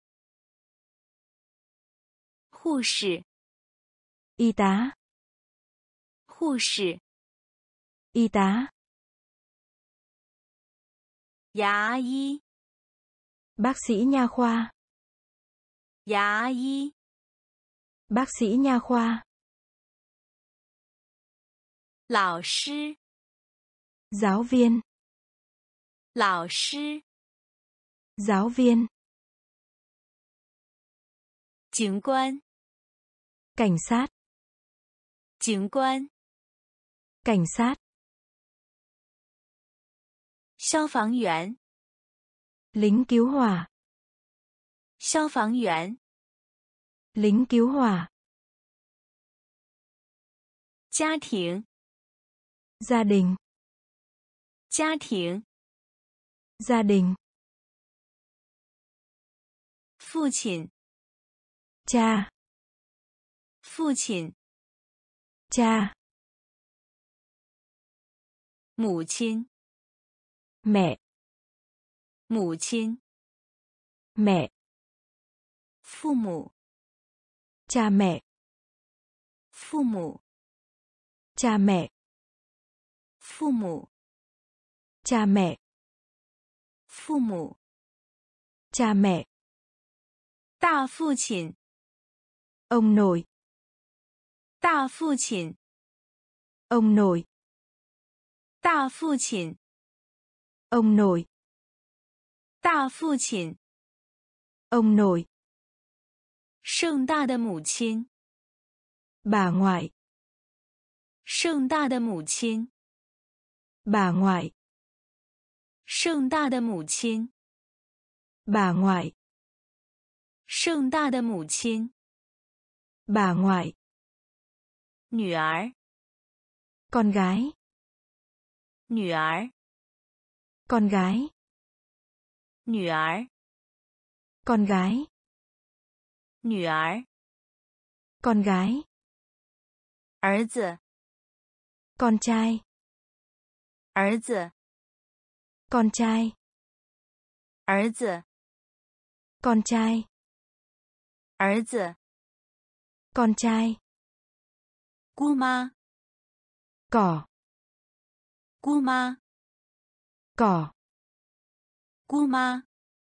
护士 y tá, 护士 y tá, 牙医 bác sĩ nha khoa, 牙医 bác sĩ nha khoa, 老师 giáo viên, 老师 giáo viên, 警官 cảnh sát, 警官 cảnh sát, 消防员 lính cứu hỏa, 消防员 lính cứu hỏa, 家庭 gia đình, 家庭 Gia đình. 父亲， Cha. 父亲， Cha. 母亲， Mẹ. 母亲， Mẹ. 父母， Cha mẹ. 父母， Cha mẹ. 父母， Cha mẹ. 父母， Cha mẹ. 大父亲， Ông nội. 大父亲， Ông nội. 大父亲， Ông nội. 大父亲， Ông nội. 盛大的母亲， Bà ngoại. 盛大的母亲， Bà ngoại. 盛大的母亲， Bà ngoại. 盛大的母亲， Bà ngoại. 女儿， Con gái. 女儿， Con gái. 女儿， Con gái. 女儿， Con gái. 儿子， Con trai. 儿子， Con trai. 儿子， Con trai. 儿子， Con trai. 姑妈， Cỏ. 姑妈， Cỏ. 姑妈，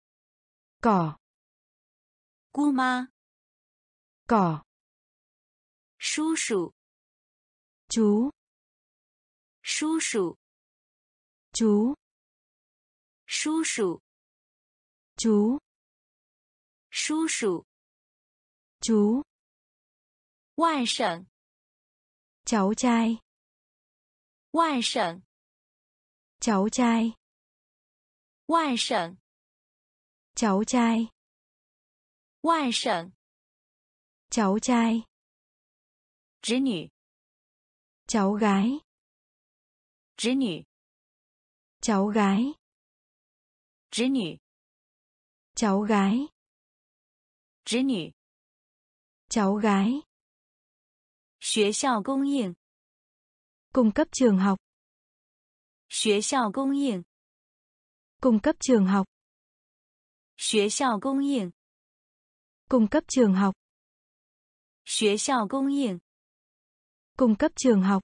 Cỏ. 姑妈， Cỏ. 叔叔， Chú. 叔叔， Chú. 叔叔， Chú. 叔叔， Chú. 外甥， Cháu trai. 外甥， Cháu trai. 外甥， Cháu trai. 外甥， Cháu trai. 侄女， Cháu gái. 侄女， Cháu gái. 侄女， Cháu gái. 侄女， Cháu gái. 学校供应， Cung cấp trường học. 学校供应， Cung cấp trường học. 学校供应， Cung cấp trường học. 学校供应， Cung cấp trường học.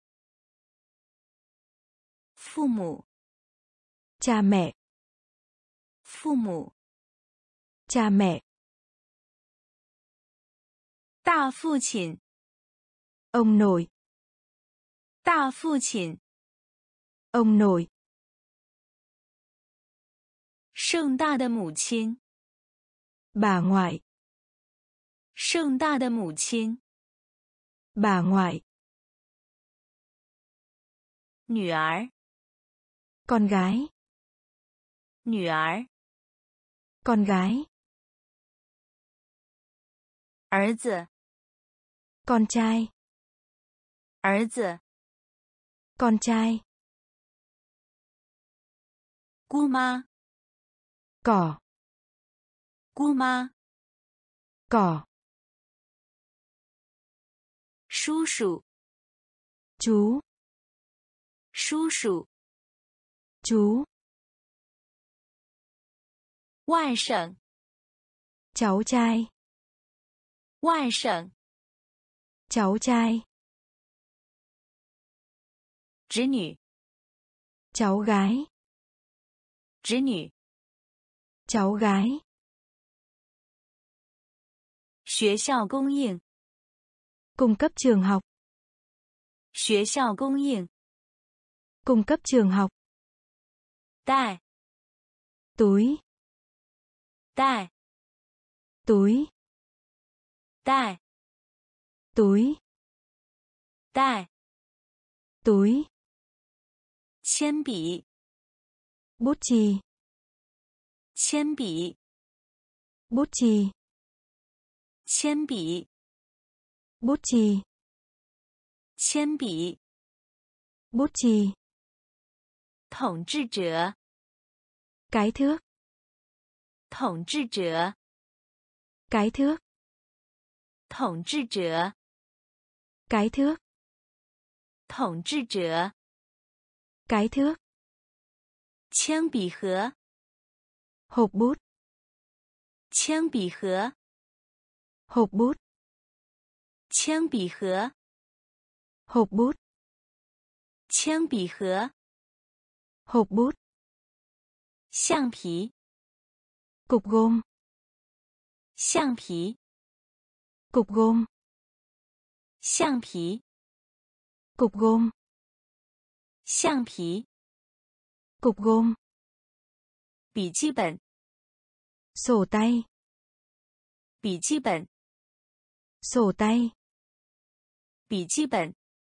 父母， Cha mẹ. 父母， Cha mẹ. 大父亲， Ông nội. 大父亲， Ông nội. 盛大的母亲， Bà ngoại. 盛大的母亲， Bà ngoại. 女儿， Con gái. 女儿， Con gái. 儿子， Con trai. 儿子， Con trai. 姑妈， Cỏ. 姑妈， Cỏ. 叔叔， Chú. 叔叔， Chú. 外甥， Cháu trai. 外甥， Cháu trai. 侄女， Cháu gái. 侄女， Cháu gái. 学校供应， Cung cấp trường học. 学校供应， Cung cấp trường học. 袋， Túi. 袋， Túi. 袋， Túi. 袋， Túi. 铅笔， Bút chì. 铅笔， Bút chì. 铅笔， Bút chì. 铅笔， Bút chì. 统治者， Cái thước. 统治者 Cái thước. 统治者 Cái thước. 统治者 Cái thước. 铅笔盒 Hộp bút. 铅笔盒 Hộp bút. 铅笔盒 Hộp bút. 铅笔盒 Hộp bút. 橡皮 Cục gôm. 橡皮 Cục gôm. 橡皮 Cục gôm. 橡皮 Cục gôm. 笔记本 Sổ tay. 笔记本 Sổ tay. 笔记本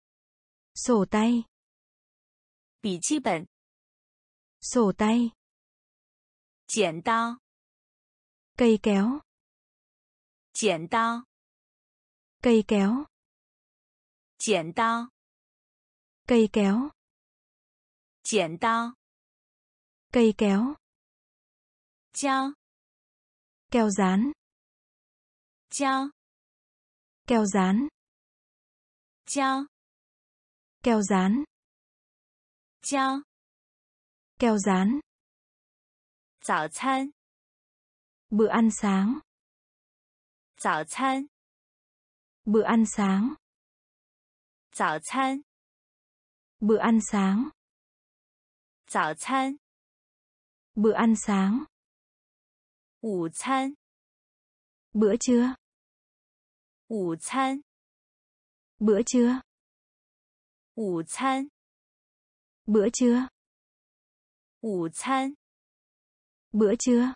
Sổ tay. 笔记本 Sổ tay. 剪刀 Cây kéo. 剪刀 Cây kéo. 剪刀 Cây kéo. 剪刀 Cây kéo. 胶 Keo dán. 胶 Keo dán. 胶 Keo dán. 胶 Keo dán. 早餐 Bữa ăn sáng. 早餐 Bữa ăn sáng. 早餐 Bữa ăn sáng. 早餐 Bữa ăn sáng. 午餐 Bữa trưa. 午餐 Bữa trưa. 午餐 Bữa trưa. 午餐 Bữa trưa.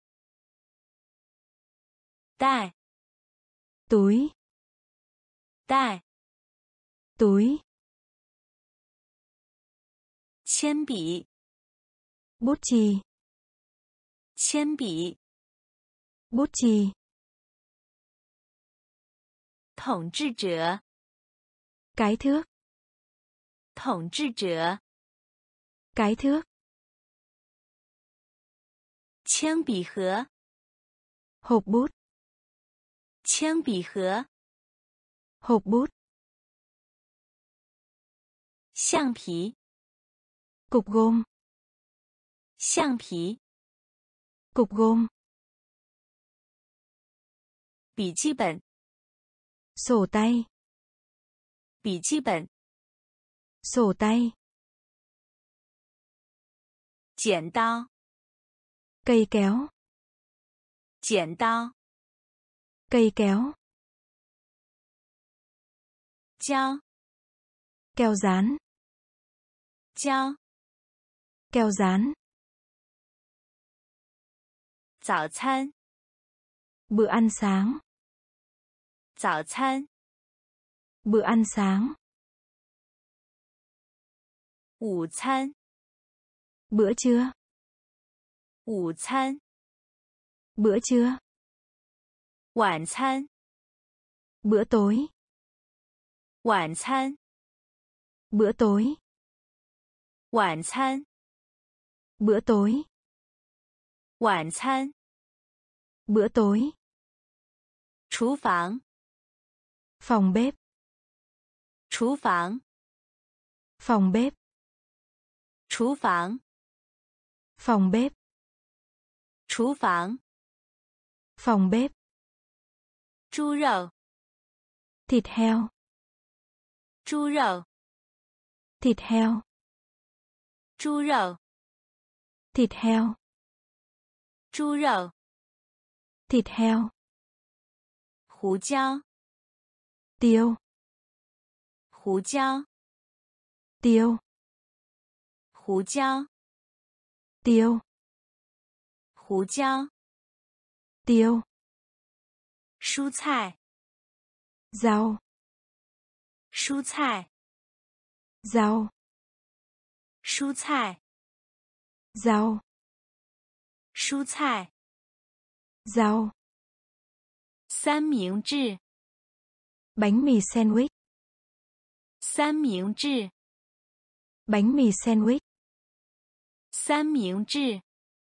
袋 Túi. 袋 Túi. 铅笔 Bút chì. 铅笔 Bút chì. 统治者 Cái thước. 统治者 Cái thước. 铅笔盒 Hộp bút. 铅笔盒 Hộp bút. 橡皮 Cục gôm. 橡皮 Cục gôm. 笔记本 Sổ tay. 笔记本 Sổ tay. 剪刀 Cây kéo. 剪刀 Cây kéo. 胶 Keo dán. 胶 Keo dán. 早餐 Bữa ăn sáng. 早餐 Bữa ăn sáng. 午餐 Bữa trưa. 午餐 Bữa trưa. 晚餐 Bữa tối. 晚餐 Bữa tối. 晚餐 Bữa tối. 晚餐 Bữa tối. 厨房 Phòng bếp. 厨房 Phòng bếp. 厨房 Phòng bếp. 厨房 Phòng bếp. 猪肉 Thịt heo. 猪肉 Thịt heo. 猪肉 Thịt heo. 猪肉 Thịt heo. 胡椒 Tiêu. 胡椒 Tiêu. 胡椒 Tiêu. 胡椒 Tiêu. 蔬菜 Rau. 蔬菜 Rau. 蔬菜 Rau. 蔬菜 Rau. 三明治 Bánh mì sandwich. 三明治 Bánh mì sandwich. 三明治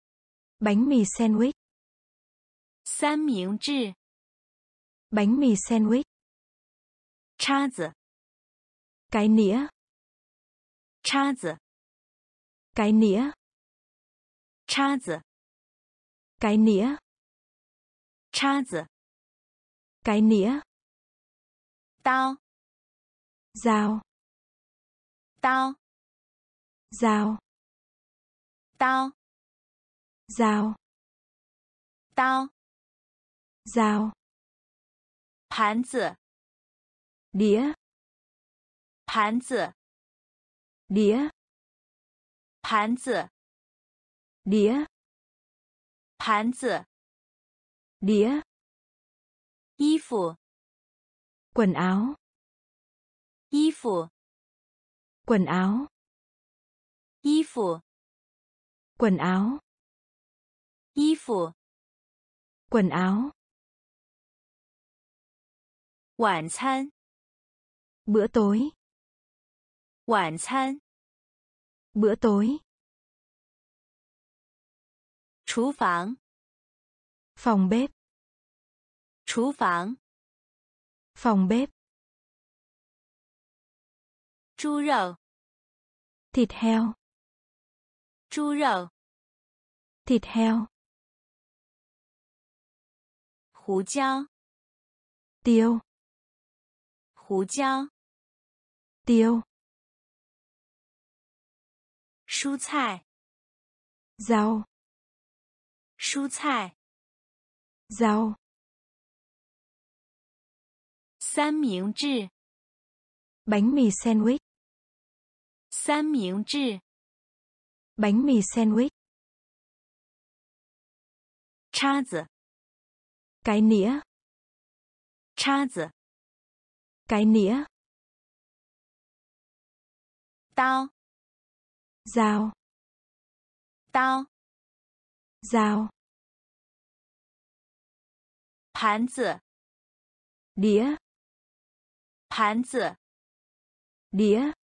Bánh mì sandwich. 三明治 Bánh mì sandwich. 叉子 Cái nĩa. 叉子 Cái nĩa. 叉子 Cái nĩa. 叉子 Cái nĩa. 刀 Dao. 刀 Dao. 刀 Dao. 刀 Dao. 盘子 Đĩa. 盘子 Đĩa. 盘子 Đĩa. 盘子 Đĩa. 衣服 Quần áo. 衣服 Quần áo. 衣服 Quần áo. 衣服 Quần áo. 晚餐 Bữa tối. 晚餐 Bữa tối. 厨房 Phòng bếp. 厨房 Phòng bếp. 猪肉 Thịt heo. 猪肉 Thịt heo. 胡椒 Tiêu. 胡椒 Tiêu. 蔬菜 Rau. 蔬菜 Rau. 三明治 Bánh mì sandwich. 三明治 Bánh mì sandwich. 叉子 Cái nĩa. 叉子 Cái nĩa. 刀 Dao. 刀 Dao. 盘子 Đĩa. 盘子 Đĩa.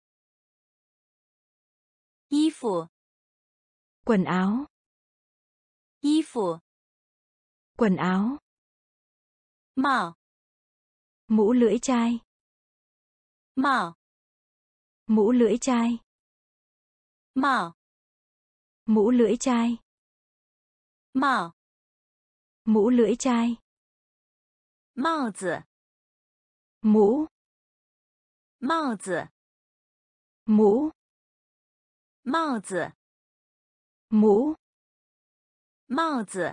衣服 Quần áo. 衣服 Quần áo. 帽 Mũ lưỡi chai. 帽 Mũ lưỡi chai. 帽 Mũ lưỡi chai. 帽 Mũ lưỡi chai. 帽子 Mũ. 帽子 Mũ. 帽子 Mũ. 帽子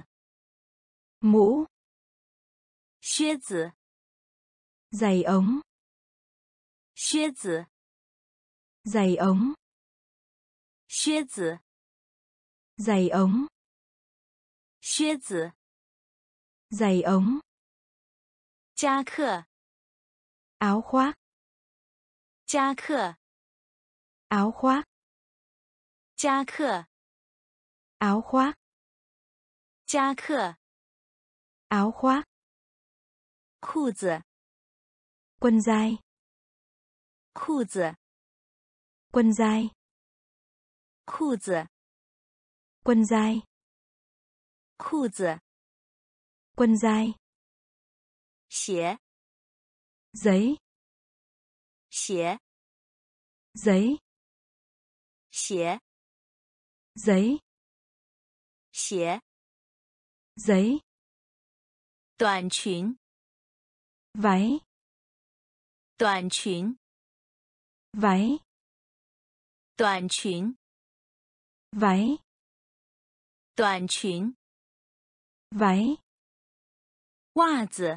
Mũ. 靴子 Giày ống. 靴子 Giày ống. 靴子 Giày ống. 靴子 Giày ống. 夹克 Áo khoác. 夹克 Áo khoác. 夹克 Áo khoác. 夹克 Áo khoác. 裤子 Quần dài. 裤子 Quần dài. 裤子 Quần dài. 裤子 Quần dài. 鞋 Giấy. 鞋 Giấy. 鞋 Giấy. 鞋 Giấy. 短裙 Váy. 短裙 Váy. 短裙 Váy. 短裙 Váy. 袜子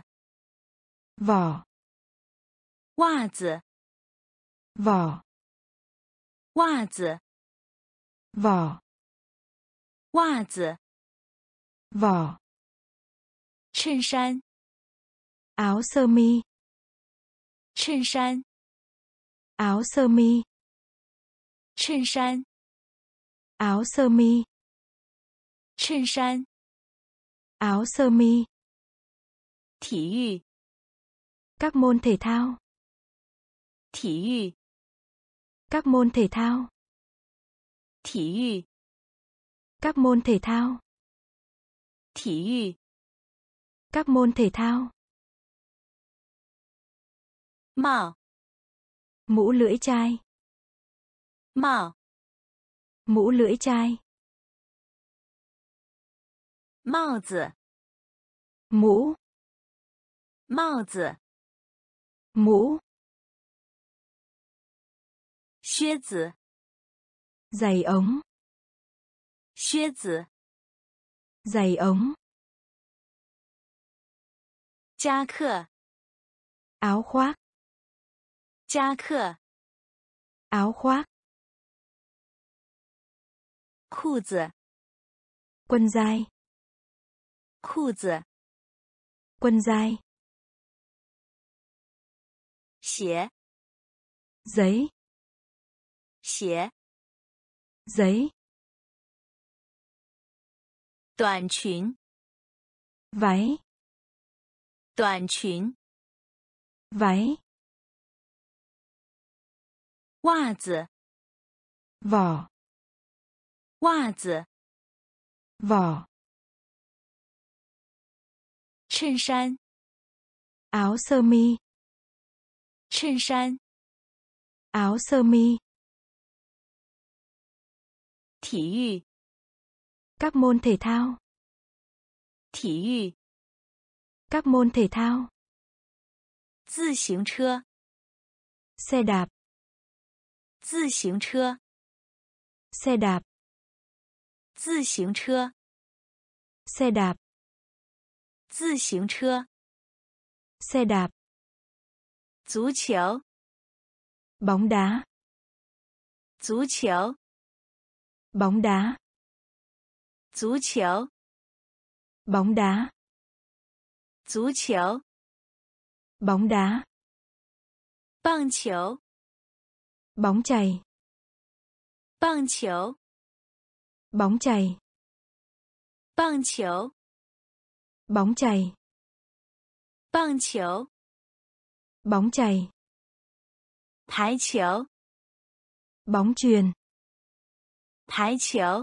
Vỏ. 袜子 Vỏ. 袜子 Vỏ. 袜子 Vỏ. 衬衫 Áo sơ mi. 衬衫 Áo sơ mi. 衬衫 Áo sơ mi. 衬衫 Áo sơ mi. 体育 Các môn thể thao. 体育 Các môn thể thao. 体育 Các môn thể thao. 体育 Các môn thể thao. 帽 Mũ lưỡi chai. 帽 Mũ lưỡi chai. 帽子 Mũ. 帽子 Mũ. 靴子 Giày ống. 靴子 Giày ống. 夹克 Áo khoác. 夹克 Áo khoác. 裤子 Quần dài. 裤子 Quần dài. 鞋 Giấy. 鞋 Giấy. 短裙 Váy. 短裙 Váy. 袜子 Vỏ. 袜子 Vỏ. 衬衫 Áo sơ mi. 衬衫 Áo sơ mi. 体育 Các môn thể thao. 体育 Các môn thể thao. 自行车 Xe đạp. 自行车 Xe đạp. 自行车 Xe đạp. 自行车 Xe đạp. 足球 Bóng đá. 足球 Bóng đá. 足球 Bóng đá. 足球 Bóng đá. 棒球 Bóng chày. 棒球 Bóng chày. 棒球 Bóng chày. 棒球 Bóng chày. 排球 Bóng chuyền. 排球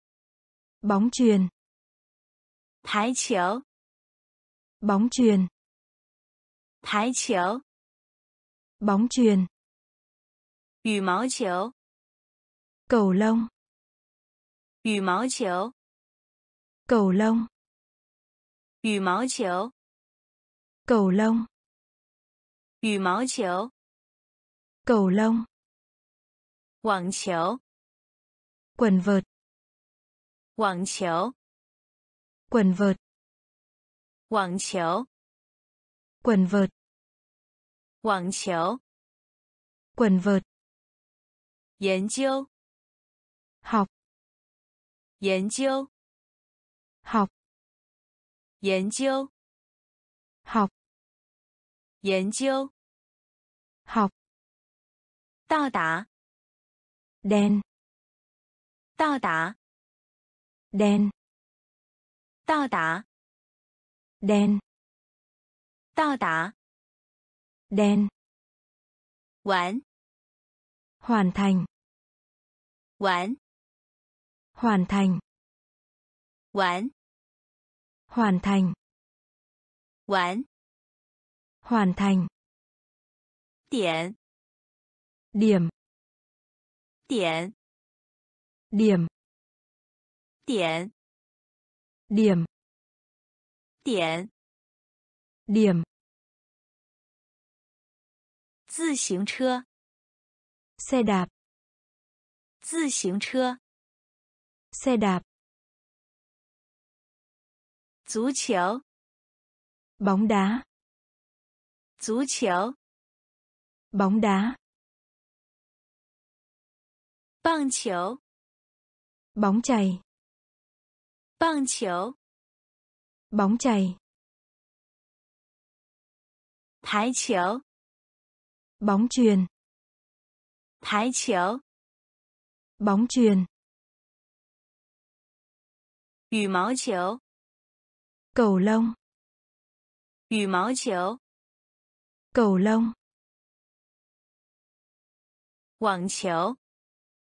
Bóng chuyền. 排球 Bóng chuyền. 排球 Bóng chuyền. 羽毛球 Cầu lông. 羽毛球 Cầu lông. 羽毛球 Cầu lông. 羽毛球 Cầu lông. 网球 Quần vợt. 网球 Quần vợt. 网球 Quần vợt. 网球 Quần vợt. 研究 Học. 研究 Học. 研究 Học. 研究 Học. 到达 Đèn. 到达 Đèn. 到达 Đèn. 到达 Đèn. 完 Hoàn thành. 完 Hoàn thành. 完 Hoàn thành. 完 Hoàn thành. 点 Điểm. 点 Điểm. 点 Điểm. 点 Điểm. 自行车 Xe đạp. 自行车 Xe đạp. 足球 Bóng đá. 足球 Bóng đá. 棒球 Bóng chày. 棒球 Bóng chày. 排球 Bóng chuyền. 排球 Bóng chuyền. 羽毛球 Cầu lông. 羽毛球 Cầu lông. 网球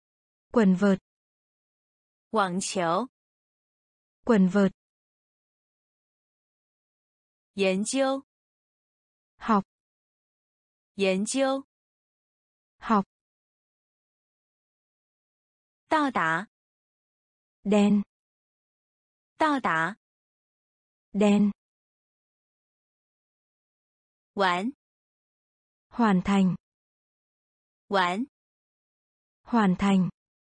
Quần vợt. 网球 Quần vợt. 研究， học, 研究， học, 到达， đen, 到达， đen, 完， hoàn thành, 完， hoàn thành,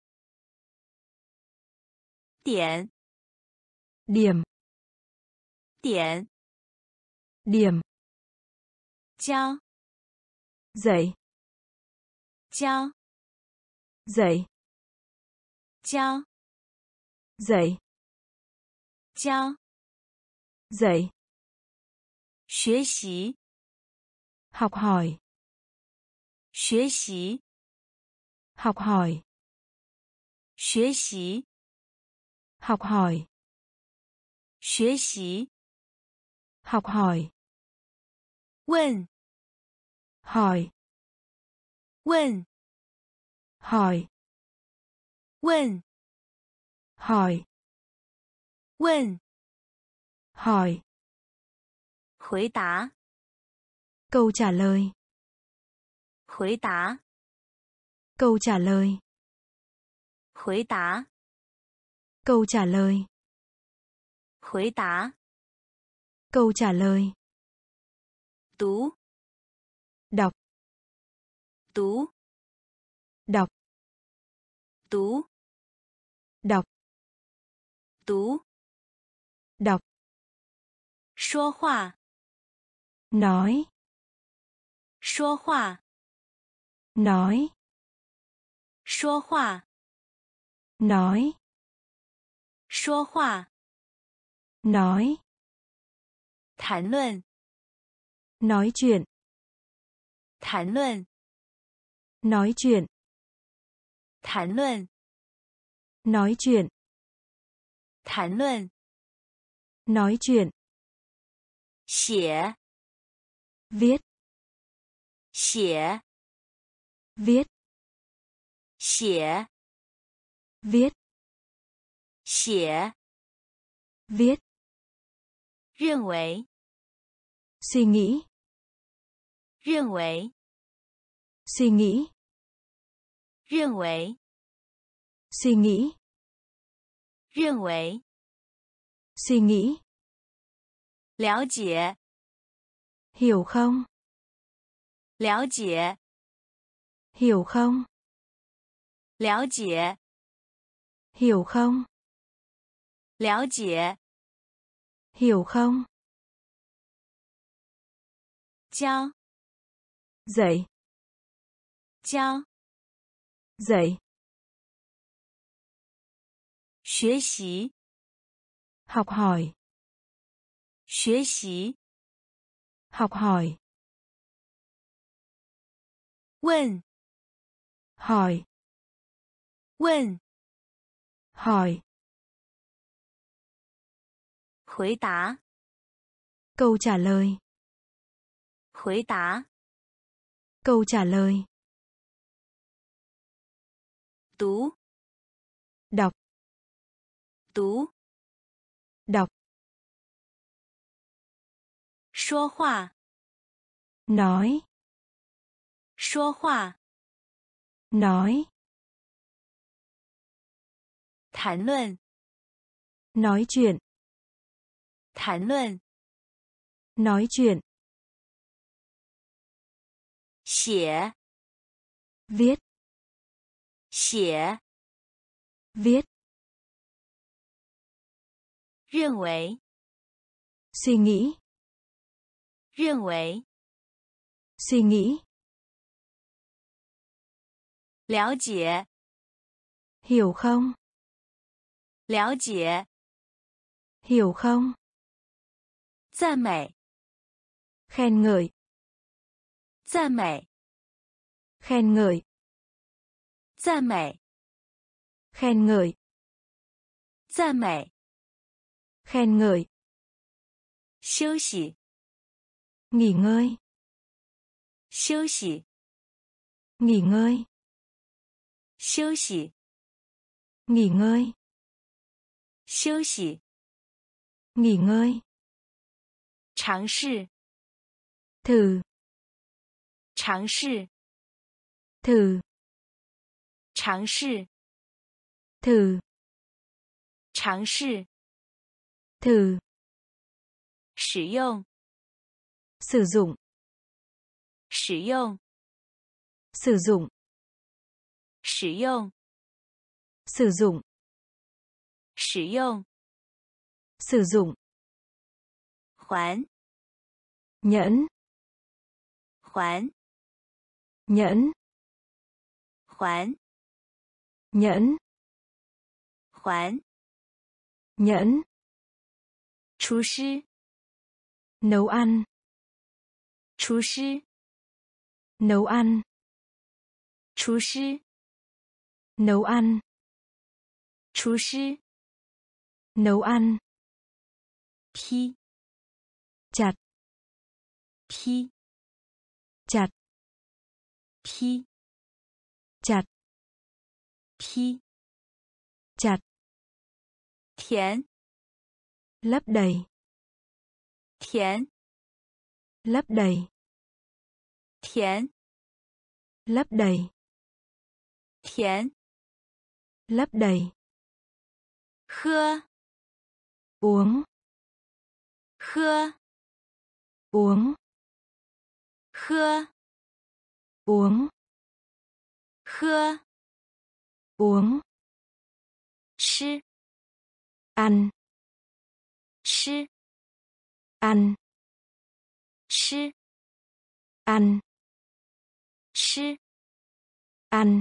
点， điểm, 点， điểm, 教， dạy, 教， dạy, 教， dạy, 教， dạy, 学习， học hỏi, 学习， học hỏi, 学习， học hỏi, 学习， học hỏi, 问， hỏi, 问， hỏi, 问， hỏi, 问， hỏi, 回答， câu trả lời, 回答， câu trả lời, 回答， câu trả lời, 回答， câu trả lời, 读， đọc, 读， đọc, 读， đọc, 读， đọc, 说话， nói, 说话， nói, 说话， nói, 说话， nói, 谈论， nói chuyện, 谈论， nói chuyện, 谈论， nói chuyện, 谈论， nói chuyện, 写， viết, 写， viết, 写， viết, 写， viết, 认为， suy nghĩ, 认为， suy nghĩ, 认为， suy nghĩ, 认为， suy nghĩ, 了解， hiểu không, 了解， hiểu không, 了解， hiểu không, 了解， hiểu không, 教， dạy, 教， dạy, 学习， học hỏi, 学习， học hỏi, 问， hỏi, 问， hỏi, 回答， câu trả lời, 回答， câu trả lời, 读， đọc, 读， đọc, 说话， nói, 说话， nói, 谈论， nói chuyện, 谈论， nói chuyện, 写， viết, 写， viết, 认为， suy nghĩ, 认为， suy nghĩ, 了解， hiểu không, 了解， hiểu không, 赞美， khen ngợi, 赞美， khen ngợi, 赞美， khen ngợi, 赞美， khen ngợi, 休息， nghỉ ngơi, 休息， nghỉ ngơi, 休息， nghỉ ngơi, 休息， nghỉ ngơi, 尝试， thử, 尝试， thử, 尝试， thử, 尝试， thử, 使用， sử dụng, 使用， sử dụng, 使用， sử dụng, 使用， sử dụng, 还， nhẫn, 还， nhẫn, 还， nhẫn, 还， nhẫn, 厨师， nấu ăn, 厨师， nấu ăn, 厨师， nấu ăn, 厨师， nấu ăn, 劈， chặt, 劈， chặt, 劈， chặt, 劈， chặt, 填， lấp đầy, 填， lấp đầy, 填， lấp đầy, 填， lấp đầy, 喝， uống, 喝， uống, 喝， uống, 喝， uống, 吃， ăn, 吃， ăn, 吃， ăn, 吃， ăn,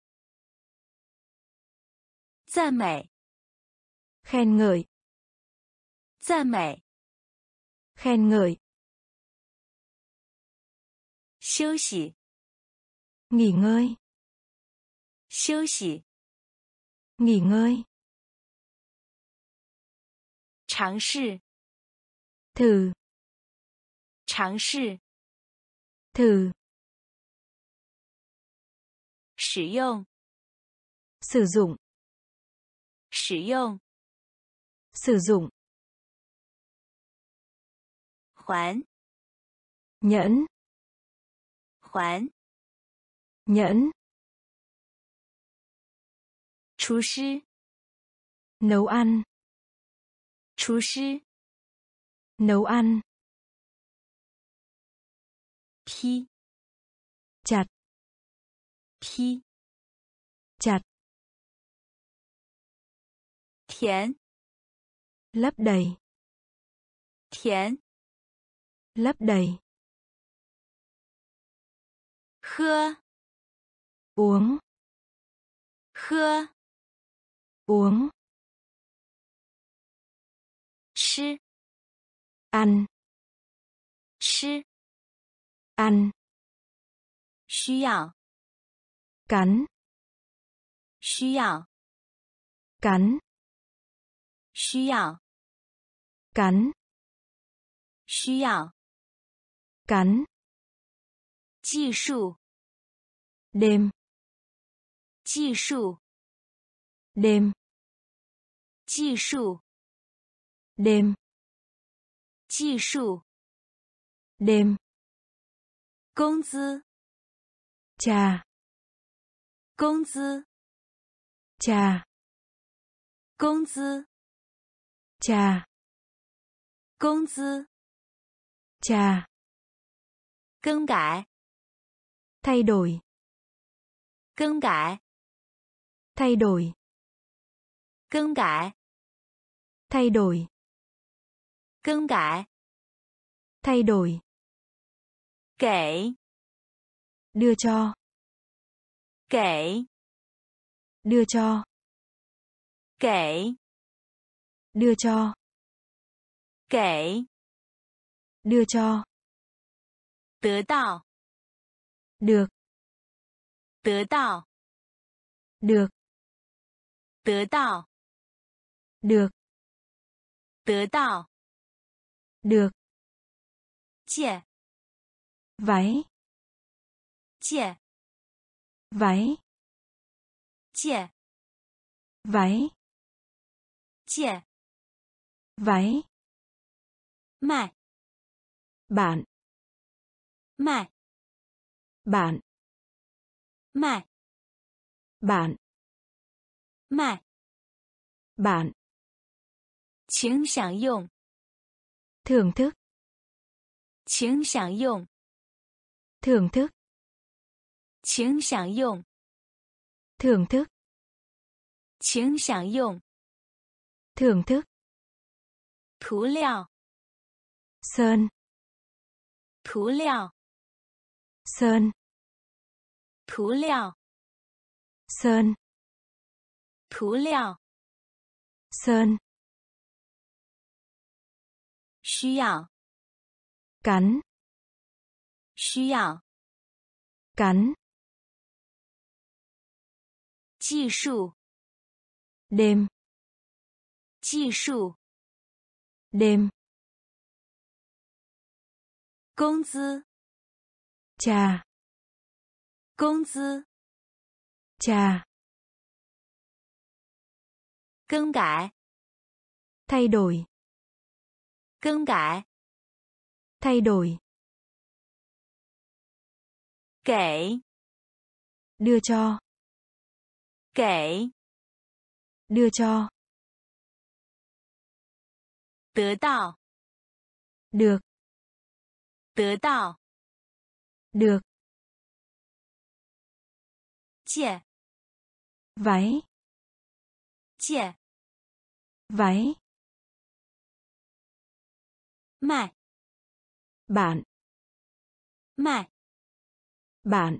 赞美， khen ngợi, 赞美， khen ngợi, 休息， nghỉ ngơi, 休息， nghỉ ngơi, 尝试， thử, 尝试， thử, 使用， sử dụng, 使用， sử dụng, 还， nhẫn, 还， nhẫn, 厨师， nấu ăn, 厨师， nấu ăn, 劈， chặt, 劈， chặt, 填， lấp đầy, 填， lấp đầy, 喝， uống, 喝， uống, 吃， ăn, 吃， ăn, 需要， cắn, 需要， cắn, 需要， cắn, 需要， cắn, 技术， đêm, 技术， đêm, 技术， đêm, 技术， đêm, 工资， trà, 工资， trà, 工资， trà, 工资， trà, 更改， thay đổi, 更改， thay đổi, 更改， thay đổi, 更改， thay đổi, 给， đưa cho, 给， đưa cho, 给， đưa cho, 给， đưa cho, 得到， được, 得到， được, 得到， được, 得到， được, 借， váy, 借， váy, 借， váy, 借， váy, 卖， bạn, 卖， bạn, 卖， bạn, 卖， bạn, 请享用， thưởng thức, 请享用， thưởng thức, 请享用， thưởng thức, 请享用， thưởng thức, 涂料， sơn, 涂料， sơn, 涂料， sơn, 涂料， sơn, 需要， cắn, 需要， cắn, 技术， đêm, 技术， đêm, 工资， trà, 工资， trà, 更改， thay đổi, 更改， thay đổi, 给， đưa cho, 给， đưa cho, 得到， được, 得到， được, 借， váy, 借， váy, 卖， bạn, 卖， bạn,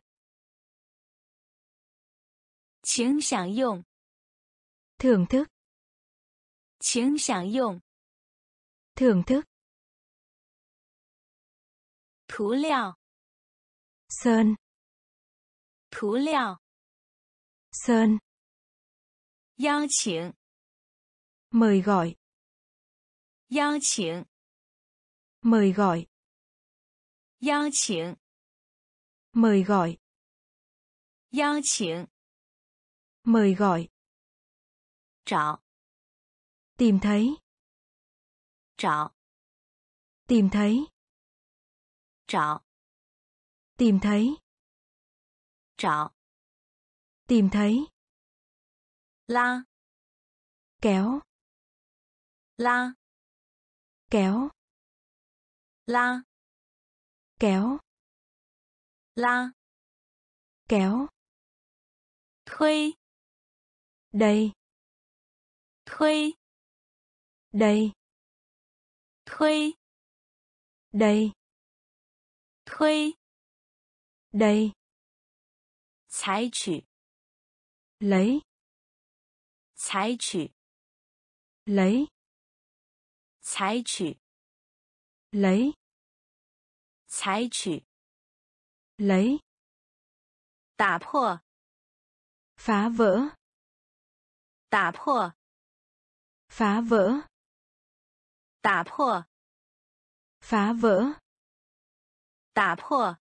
请享用， thưởng thức, 请享用， thưởng thức, 涂料， sơn, 涂料， sơn, 邀请， mời gọi, 邀请， mời gọi, 邀请， mời gọi, 邀请， mời gọi, 找， tìm thấy, 找， tìm thấy, 找， tìm thấy, 找， tìm thấy, 拉， kéo, 拉， kéo, 拉， kéo, 拉， kéo, 推， đây, 推， đây, 推， đây, 推， đây, 采取， lấy, 采取， lấy, 采取， lấy, 采取， lấy, 打破， phá vỡ, 打破， phá vỡ, 打破， phá vỡ, 打破，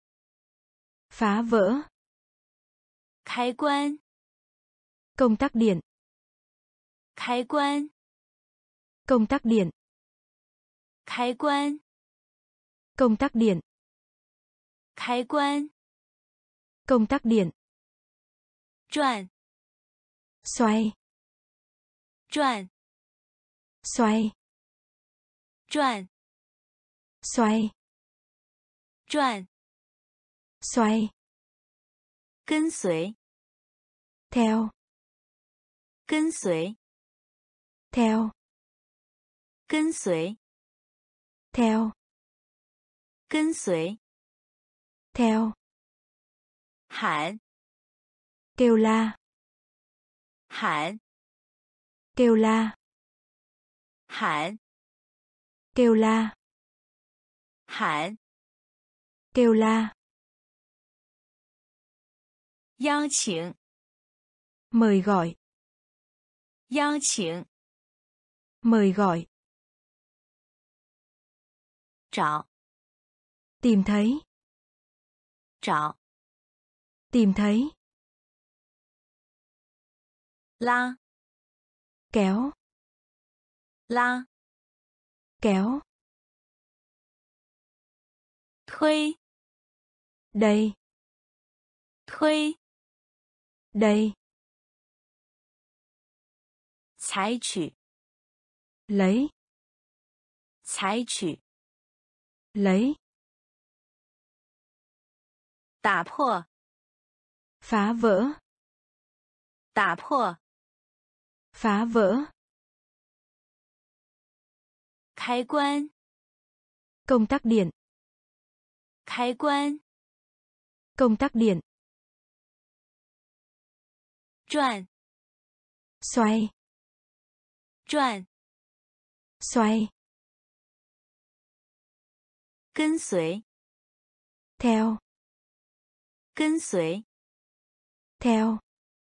phá vỡ, 开关， công tắc điện, 开关， công tắc điện, 开关， công tắc điện, 开关， công tắc điện, 转， xoay, 转， xoay, 转， xoay, 转， xoay, 跟随， theo, 跟随， theo, 跟随， theo, 跟随， theo, 喊， kêu la, 喊， kêu la, 喊， kêu la, 喊， kêu la, 邀请， mời gọi, 邀请， mời gọi, 找， tìm thấy, 找， tìm thấy, 拉， kéo, 拉， kéo, 推， đây, 推， đây, 采取， lấy, 采取， lấy, 打破， phá vỡ, 打破， phá vỡ, 开关， công tắc điện, 开关， công tắc điện, 转， xoay, 转， xoay, 跟随， theo, 跟随， theo,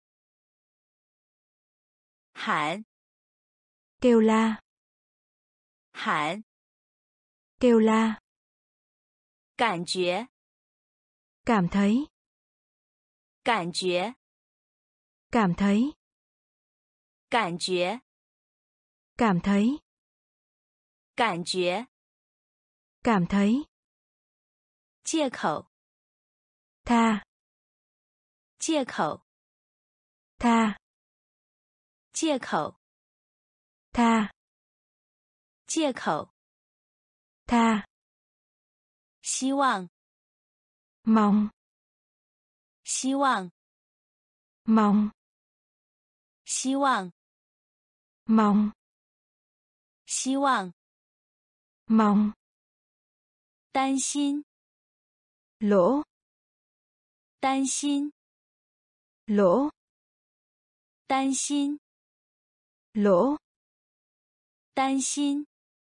喊， kêu la, 喊， kêu la, 感觉， cảm thấy, 感觉， cảm thấy, 感觉， cảm thấy, 感觉， cảm thấy, 借口， tha, 借口， tha, 借口， tha, 借口， tha, 希望， mong, 希望， mong, 希望， mong, 希望， mong, 担心， lỗ, 担心， lỗ, 担心， lỗ, 担心，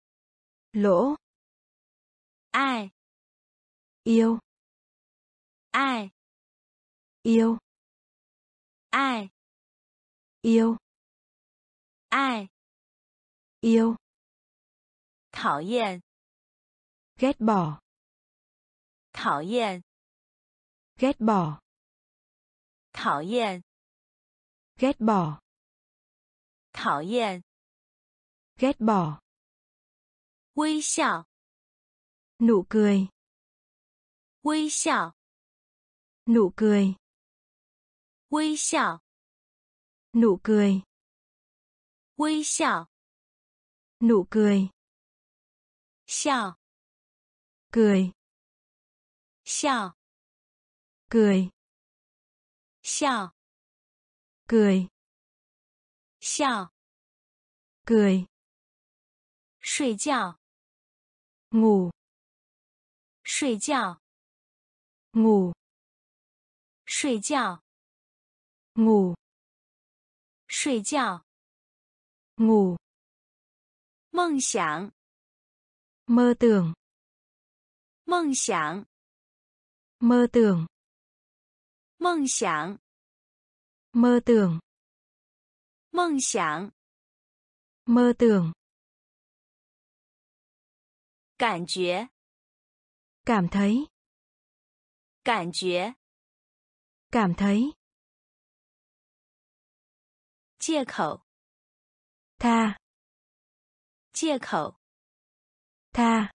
lỗ, 爱， yêu, 爱， yêu, 爱， yêu, 爱， yêu, 讨厌， ghét bỏ, 讨厌， ghét bỏ, 讨厌， ghét bỏ, 讨厌， ghét bỏ, 微笑， nụ cười, 微笑， nụ cười, 微笑， nụ cười, 微笑， nụ cười, 笑， cười, 笑， cười, 笑， cười, 笑， cười, 睡觉， ngủ, 睡觉， ngủ, 睡觉， ngủ, 睡觉， ngủ, 梦想， mơ tưởng, 梦想， mơ tưởng, 梦想， mơ tưởng, 梦想， mơ tưởng, 感觉， cảm thấy, 感觉， cảm thấy, 借口， tha, 借口， tha,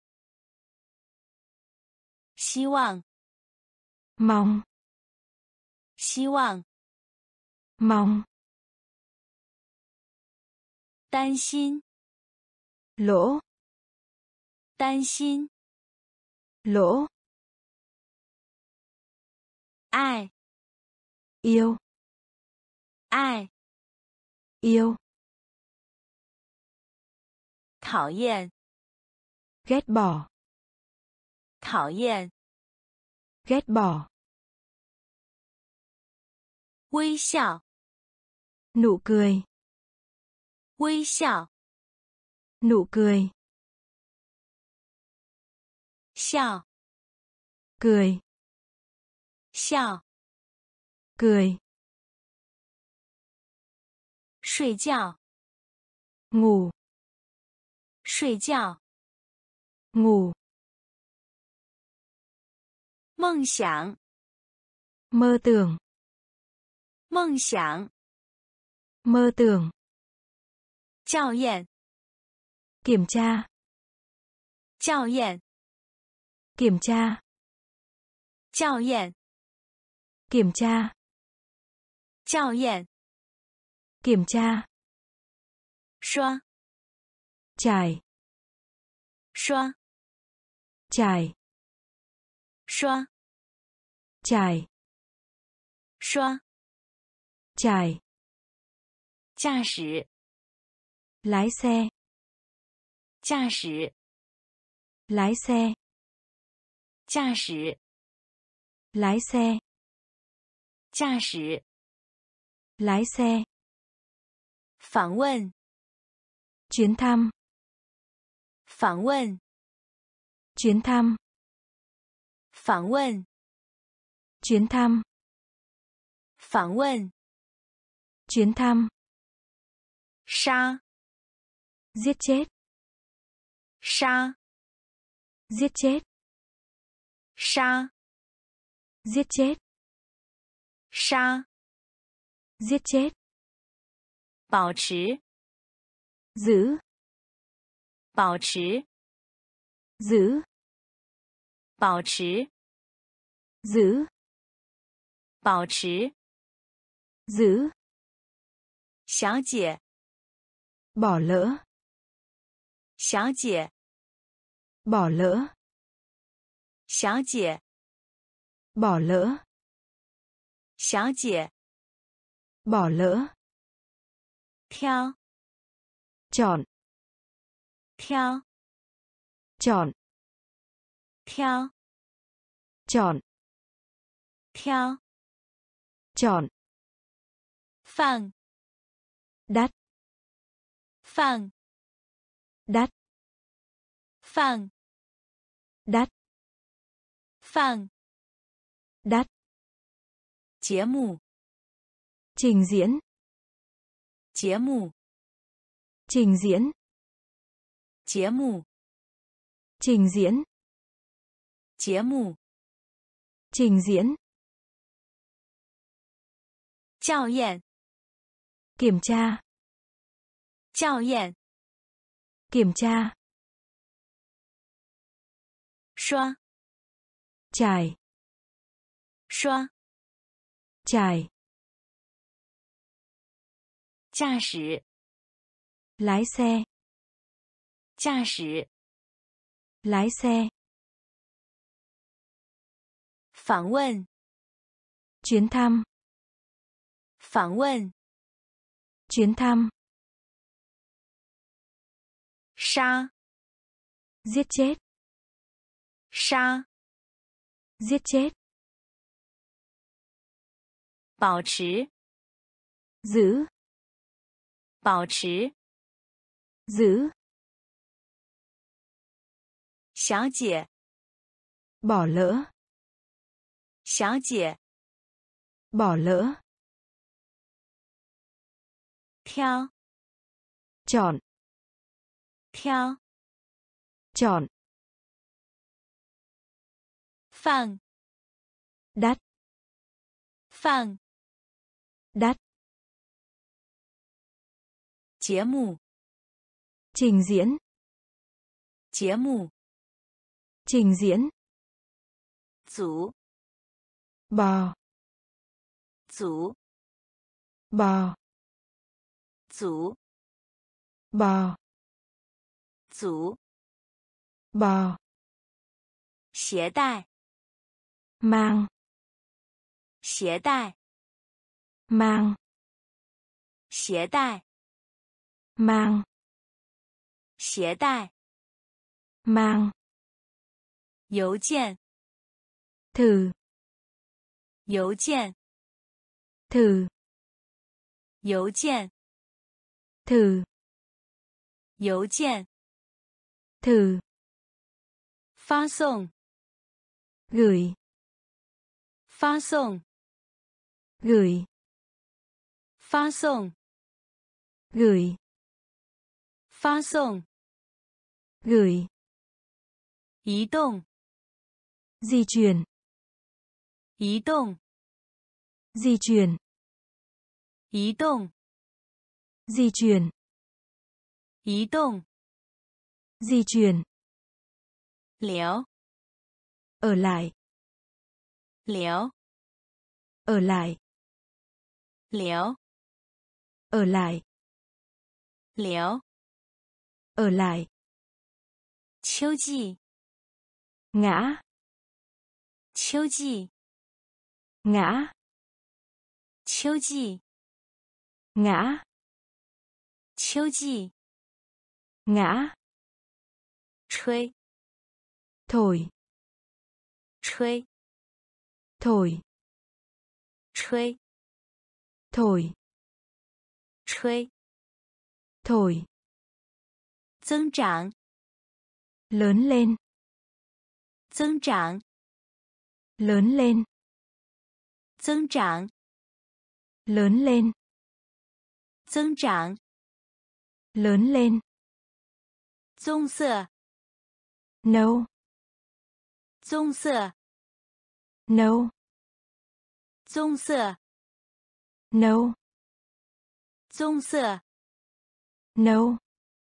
希望， mong, 希望， mong, 担心， lỗ, 担心， lỗ, 爱， yêu, 爱， yêu, 讨厌， ghét bỏ, 讨厌， ghét bỏ, 微笑， nụ cười, 微笑， nụ cười, 笑， cười, 笑， cười, 睡觉， ngủ, 睡觉， ngủ, 梦想， mơ tưởng, 梦想， mơ tưởng, 校验， kiểm tra, 校验， Kiểm tra. 校验， Kiểm tra. 校验， Kiểm tra. 刷， Trải. 刷， Trải. 刷， Trải. 刷， Trải. 驾驶， Lái xe. 驾驶， Lái xe. 驾驶， Lái xe. 驾驶， Lái xe. 访问， Chuyến thăm. 访问， Chuyến thăm. 访问， Chuyến thăm. 访问， Chuyến thăm. 杀， Giết chết. 杀， Giết chết. 杀， Giết chết. 杀， Giết chết. 保持， Giữ. 保持， Giữ. 保持， Giữ. 保持， Giữ. 小姐， Bỏ lỡ. 小姐， Bỏ lỡ. 小姐， Bỏ lỡ. 小姐， Bỏ lỡ. 挑， Chọn. 挑， Chọn. 挑， Chọn. 挑， Chọn. 放， Đắt. 放， Đắt. 放， Đắt. 放， Đắt. 节目， Trình diễn. 节目， Trình diễn. 节目， Trình diễn. 节目， Trình diễn. 校验， Kiểm tra. 校验， Kiểm tra. 刷， Trải. 刷， Trải. 驾驶， Lái xe. 驾驶， Lái xe. 访问， Chuyến thăm. 访问， Chuyến thăm. 杀， Giết chết. 杀， Giết chết. 保持， Giữ. 保持， Giữ. 小姐， Bỏ lỡ. 小姐， Bỏ lỡ. 挑， Chọn. 挑， Chọn. 放， Đắt. 放， Đắt. 节目， Trình diễn. 节目， Trình diễn. 组， Bò. 组， Bò. 组， Bò. 组， Bò. 携带， Mang. 携带， Mang. 携带， Mang. 携带， Mang. 邮件， Thử. 邮件， Thử. 邮件， Thử. 邮件， Thử. 发送， Gửi. 发送， Gửi. 发送， Gửi. 发送， Gửi. 移动， Di chuyển. 移动， Di chuyển. 移动， Di chuyển. 移动， Di chuyển. 流， Ở lại. 留 Ở lại. 留 Ở lại. 留 Ở lại. 秋季 Ngã. 秋季 Ngã. 秋季 Ngã. 秋季 Ngã. 吹 Thổi. 吹 Thổi. 吹 Thổi. 吹 Thổi. 增长 Lớn lên. 增长 Lớn lên. 增长 Lớn lên. 增长 Lớn lên. 棕色 Nâu. 棕色 Nâu. 棕色 Nâu. 棕色 Nâu.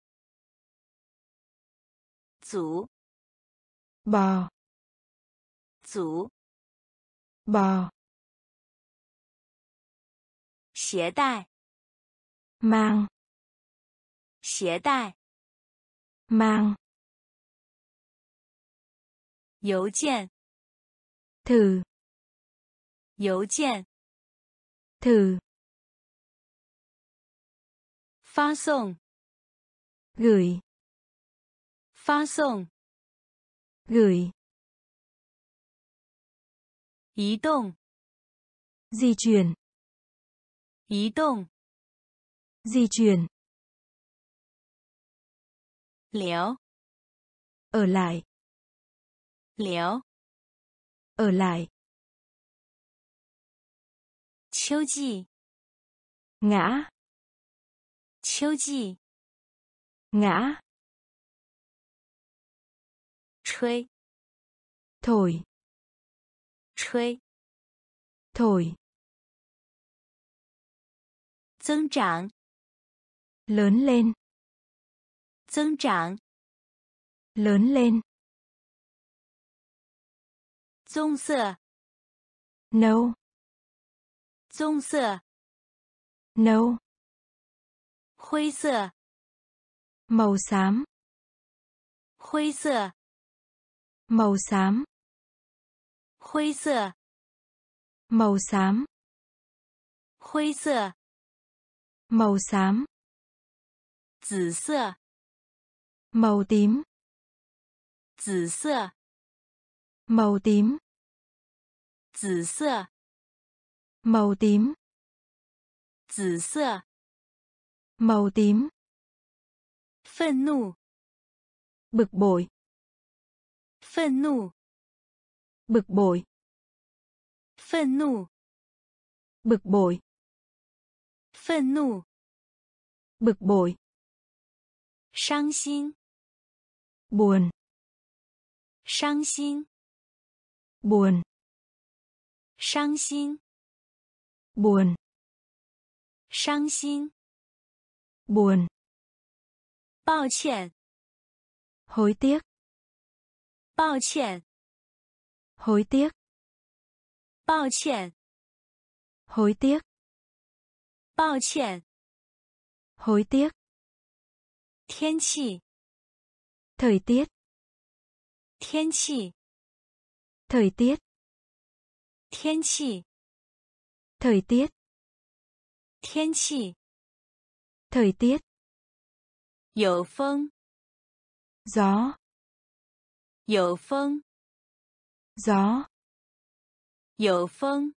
组 Bò. 组 Bò. 携带 Mang. 携带 Mang. 邮件 Thử. 邮件 Thử. 发送 Gửi. 发送 Gửi. 移动 Di chuyển. 移动 Di chuyển. 留 Ở lại. 留 Ở lại. 秋季 Ngã. 秋季 Ngã. 吹 Thổi. 吹 Thổi. 增长 Lớn lên. 增长 Lớn lên. 棕色 Nâu. 棕色 Nâu. 灰色 Màu xám. 灰色 Màu xám. 灰色 Màu xám. 灰色 Màu xám. 紫色 Màu tím. 紫色 Màu tím. 紫色 Màu tím. 紫色 Màu tím. 愤怒 Bực bội. 愤怒 Bực bội. 愤怒 Bực bội. 愤怒 Bực bội. 伤心 Buồn. 伤心 Buồn. 伤心 Buồn. 伤心 Buồn. 抱歉 Hối tiếc. 抱歉 Hối tiếc. 抱歉 Hối tiếc. 抱歉 Hối tiếc. 天气 Thời tiết. 天气 Thời tiết. 天气 Thời tiết. 天气 Thời tiết. 有风 Gió. 有风 Gió. 有风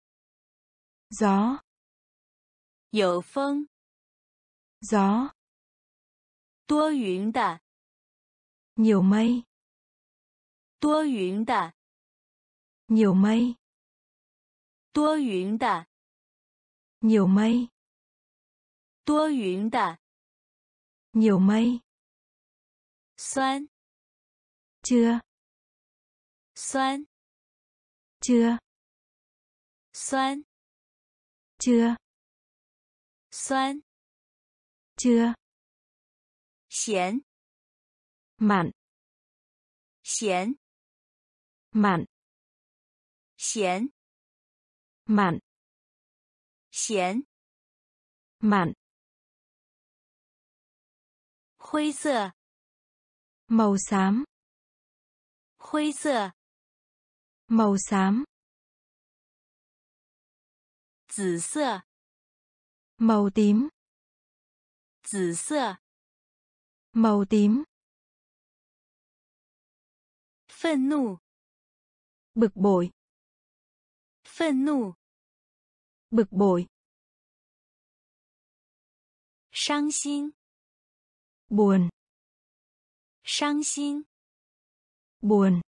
Gió. 有风 Gió. 多云的 Nhiều mây. 多云的 Nhiều mây. 多云的 Nhiều mây. 多云的 Nhiều mây. 酸 Chưa. 酸 Chưa. 酸 Chưa. 酸 Chưa. 咸 Mặn. 咸 Mặn. 咸， mặn, 咸， mặn, 灰色， màu xám, 灰色， màu xám, 紫色， màu tím, 紫色， màu tím, 愤怒， bực bội, 愤怒， bực bội, 伤心， buồn, 伤心， buồn,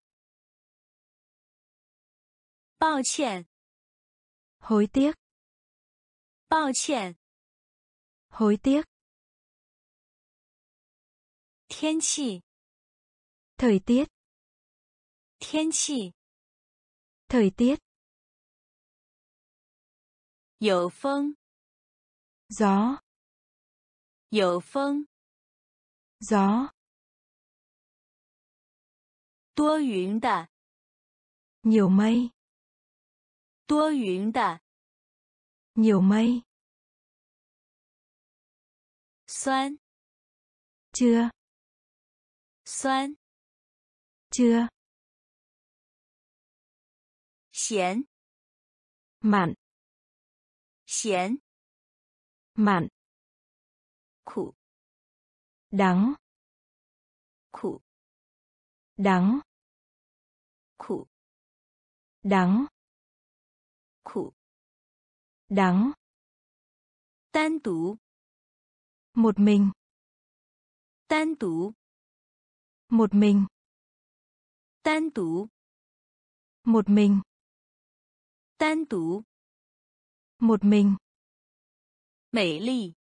抱歉， hối tiếc, 抱歉， hối tiếc, 天气， thời tiết, 天气， thời tiết, 有风， gió, 有风， gió, 多云的， nhiều mây, 多云的， nhiều mây, 酸， chưa, 酸， chưa, 咸， mặn, 咸， mặn, 苦， đắng, 苦， đắng, 苦， đắng, 苦， đắng, 单独， một mình, 单独， một mình, 单独， một mình, 单独， một mình, 美丽，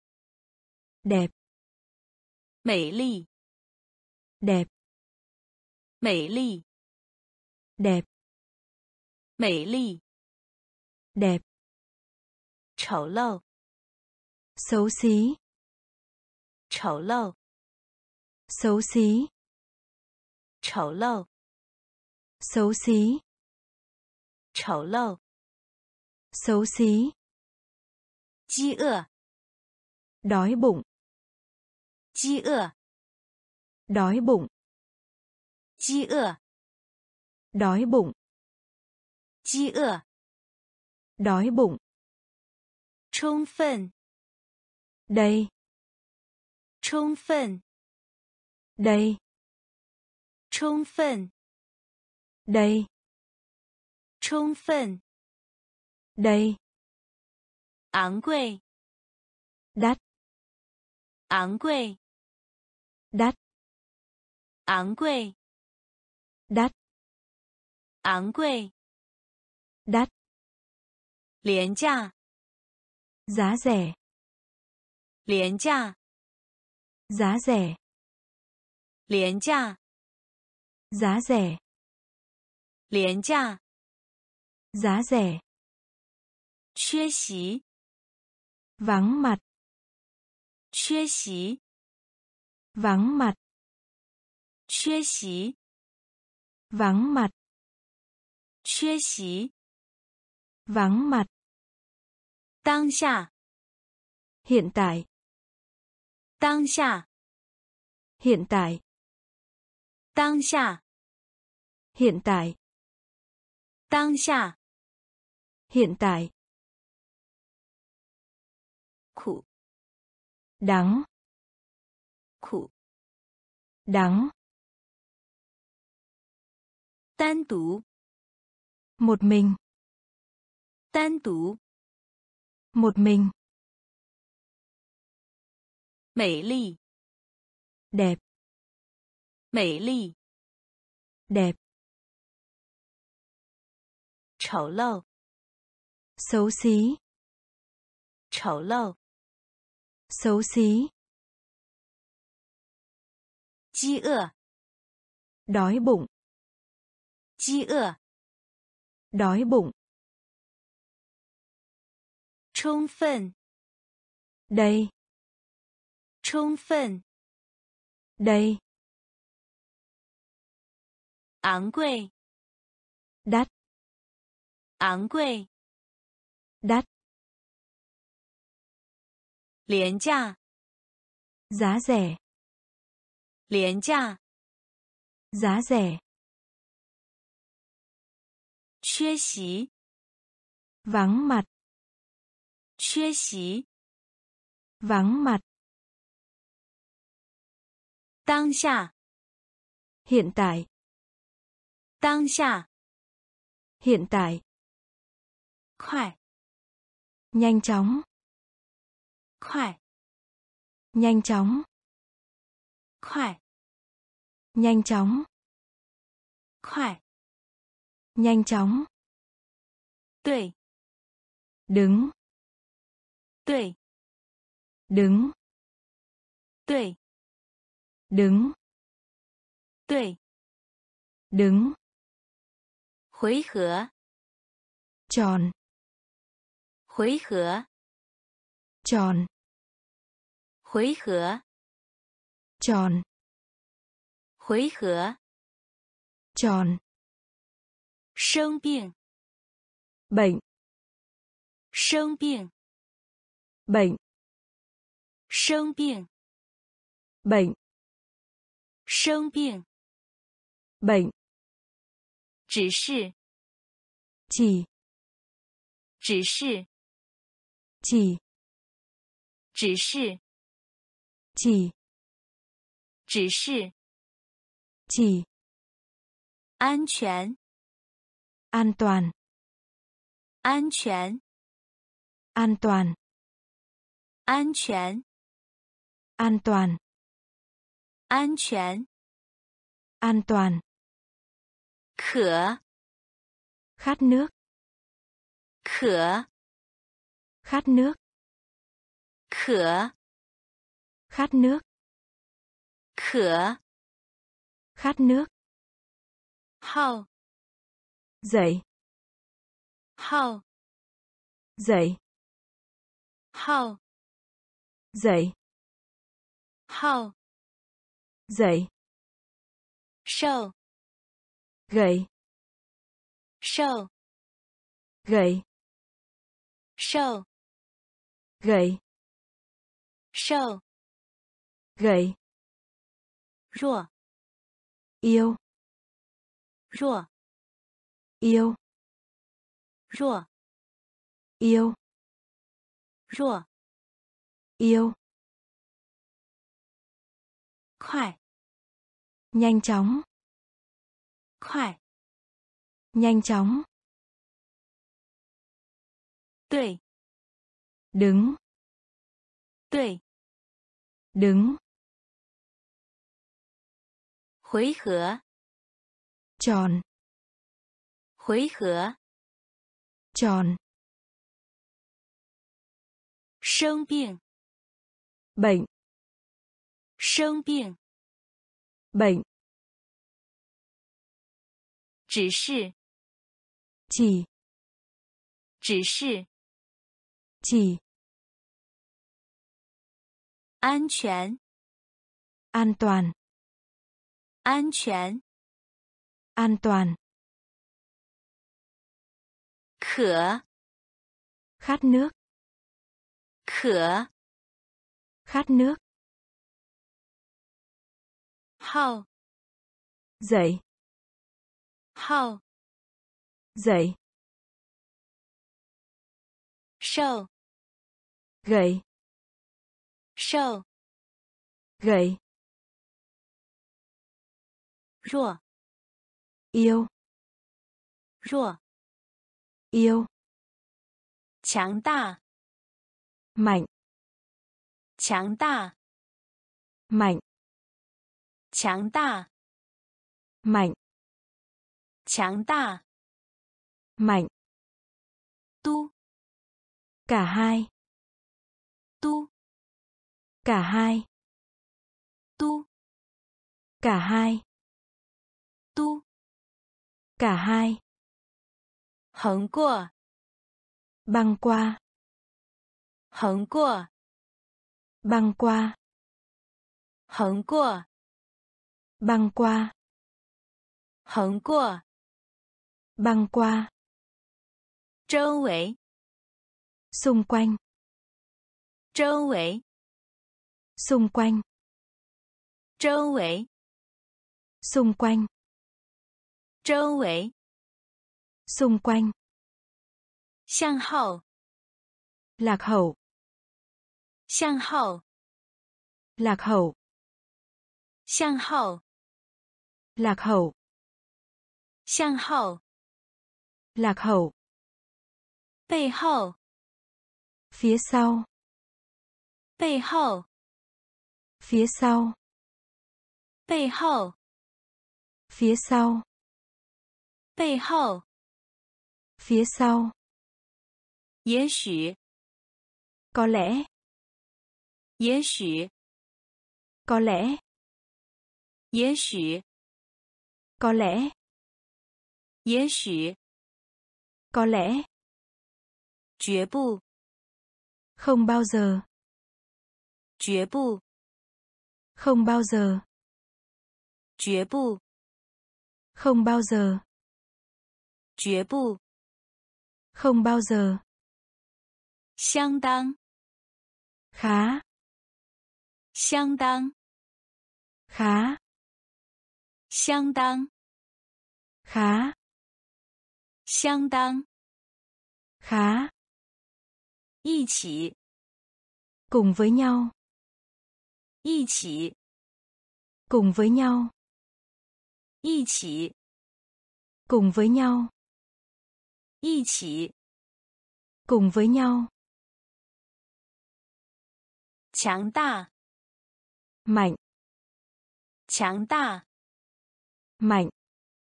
đẹp, 美丽， đẹp, 美丽， đẹp, 美丽， đẹp, 丑陋， xấu xí, 丑陋， xấu xí, 丑陋， xấu xí, 丑陋， xấu xí, 饥饿， đói bụng, 饥饿， đói bụng, 饥饿， đói bụng, 饥饿， đói bụng, 充分， đầy, 充分， đầy, 充分， đầy, 充分， đầy, 昂贵， đắt, 昂贵， đắt, 昂贵， đắt, 昂贵， đắt, 廉价， giá rẻ, 廉价， giá rẻ, 廉价， giá rẻ, 廉价， giá rẻ, 缺席， vắng mặt, 缺席， vắng mặt, 缺席， vắng mặt, 缺席， vắng mặt, 当下， hiện tại, 当下， hiện tại, 当下， hiện tại, 当下， hiện tại, 苦， đắng, 苦， đắng, 单独， một mình, 单独， một mình, 美丽， đẹp, 美丽， đẹp, 丑陋， xấu xí, 丑陋， xấu xí, 饥饿， đói bụng, 饥饿， đói bụng, 充分， đầy, 充分， đầy, 昂贵， đắt, 昂贵， đắt, 廉价， giá rẻ, 廉价， giá rẻ, 缺席， vắng mặt, 缺席， vắng mặt, 当下， hiện tại, 当下， hiện tại, 快， nhanh chóng, 快， nhanh chóng, 快， nhanh chóng, 快， nhanh chóng, 对， đứng, 对， đứng, 对， đứng, 对， đứng, 回合， tròn, 回合， tròn, 回合， tròn, 回合， tròn, 生病， bệnh, 生病， bệnh, 生病， bệnh, 生病， bệnh, 只是， chỉ, 只是， chỉ, 只是， chỉ, 只是， chỉ, 安全， an toàn, 安全， an toàn, 安全， an toàn, 安全， an toàn, 渴， khát nước, 渴， khát nước, 渴， khát nước, 渴， khát nước, 号， dậy, 号， dậy, 号， dậy, 号， dậy, 瘦， gầy, 瘦， gầy, 瘦， gầy, 瘦， gầy, 弱， yêu, 弱， yêu, 弱， yêu, 弱， yêu, 快， nhanh chóng, 快， nhanh chóng, 对， đứng, 对， đứng, 回合， tròn, 回合， tròn, 生病， bệnh, 生病， bệnh, 只是， chỉ, 只是， chỉ, 安全， an toàn, 安全， an toàn, 渴， khát nước, 渴， khát nước, 号， dậy, 号， dậy, 瘦， gầy, 瘦， gầy, 弱， yêu, 弱， yêu, 强大， mạnh, 强大， mạnh, 强大， mạnh, 强大， mạnh, 都， cả hai, 都， cả hai, 都， cả hai, 都， cả hai, 横过， băng qua, 横过， băng qua, 横过， băng qua, 横过， băng qua, 周围 xung quanh, 周围 xung quanh, 周围 xung quanh, 周围 xung quanh, 向后 lạc hậu, 向后 lạc hậu, 向后 lạc hậu, 向后 lạc hậu, 背后 phía sau, 背后 phía sau, 背后 phía sau, 背后 phía sau, 也许 có lẽ, 也许 có lẽ, 也许 có lẽ, 也许 có lẽ, 绝不 không bao giờ, 绝不 không bao giờ, 绝不 không bao giờ, 绝不 không bao giờ, 相当 khá, 相当 khá, 相当 khá, 相当 khá, 一起 cùng với nhau, 一起 cùng với nhau, 一起 cùng với nhau, 一起 cùng với nhau, 强大 mạnh, 强大 mạnh,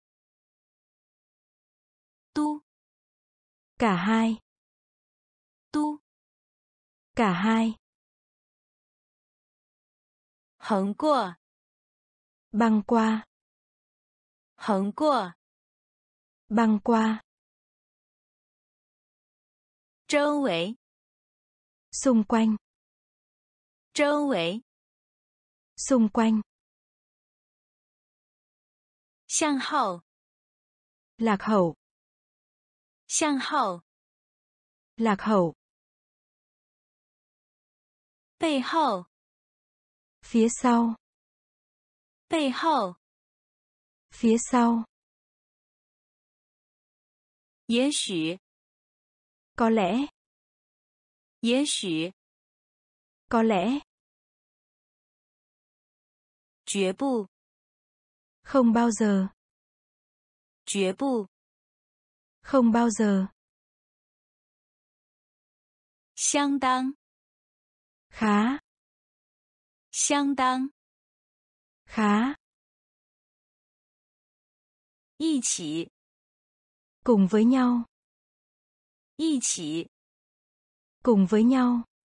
都 cả hai, 都 cả hai, 横过 băng qua, 横过 băng qua, 周围 xung quanh, 周围 xung quanh, 向后 lạc hậu, 向后 lạc hậu, 背后 phía sau, 背后 phía sau, 也许 có lẽ, 也许 có lẽ, 绝不 không bao giờ, 绝不 không bao giờ, 相当 khá, 相当 khá, 一起 cùng với nhau, 一起 cùng với nhau,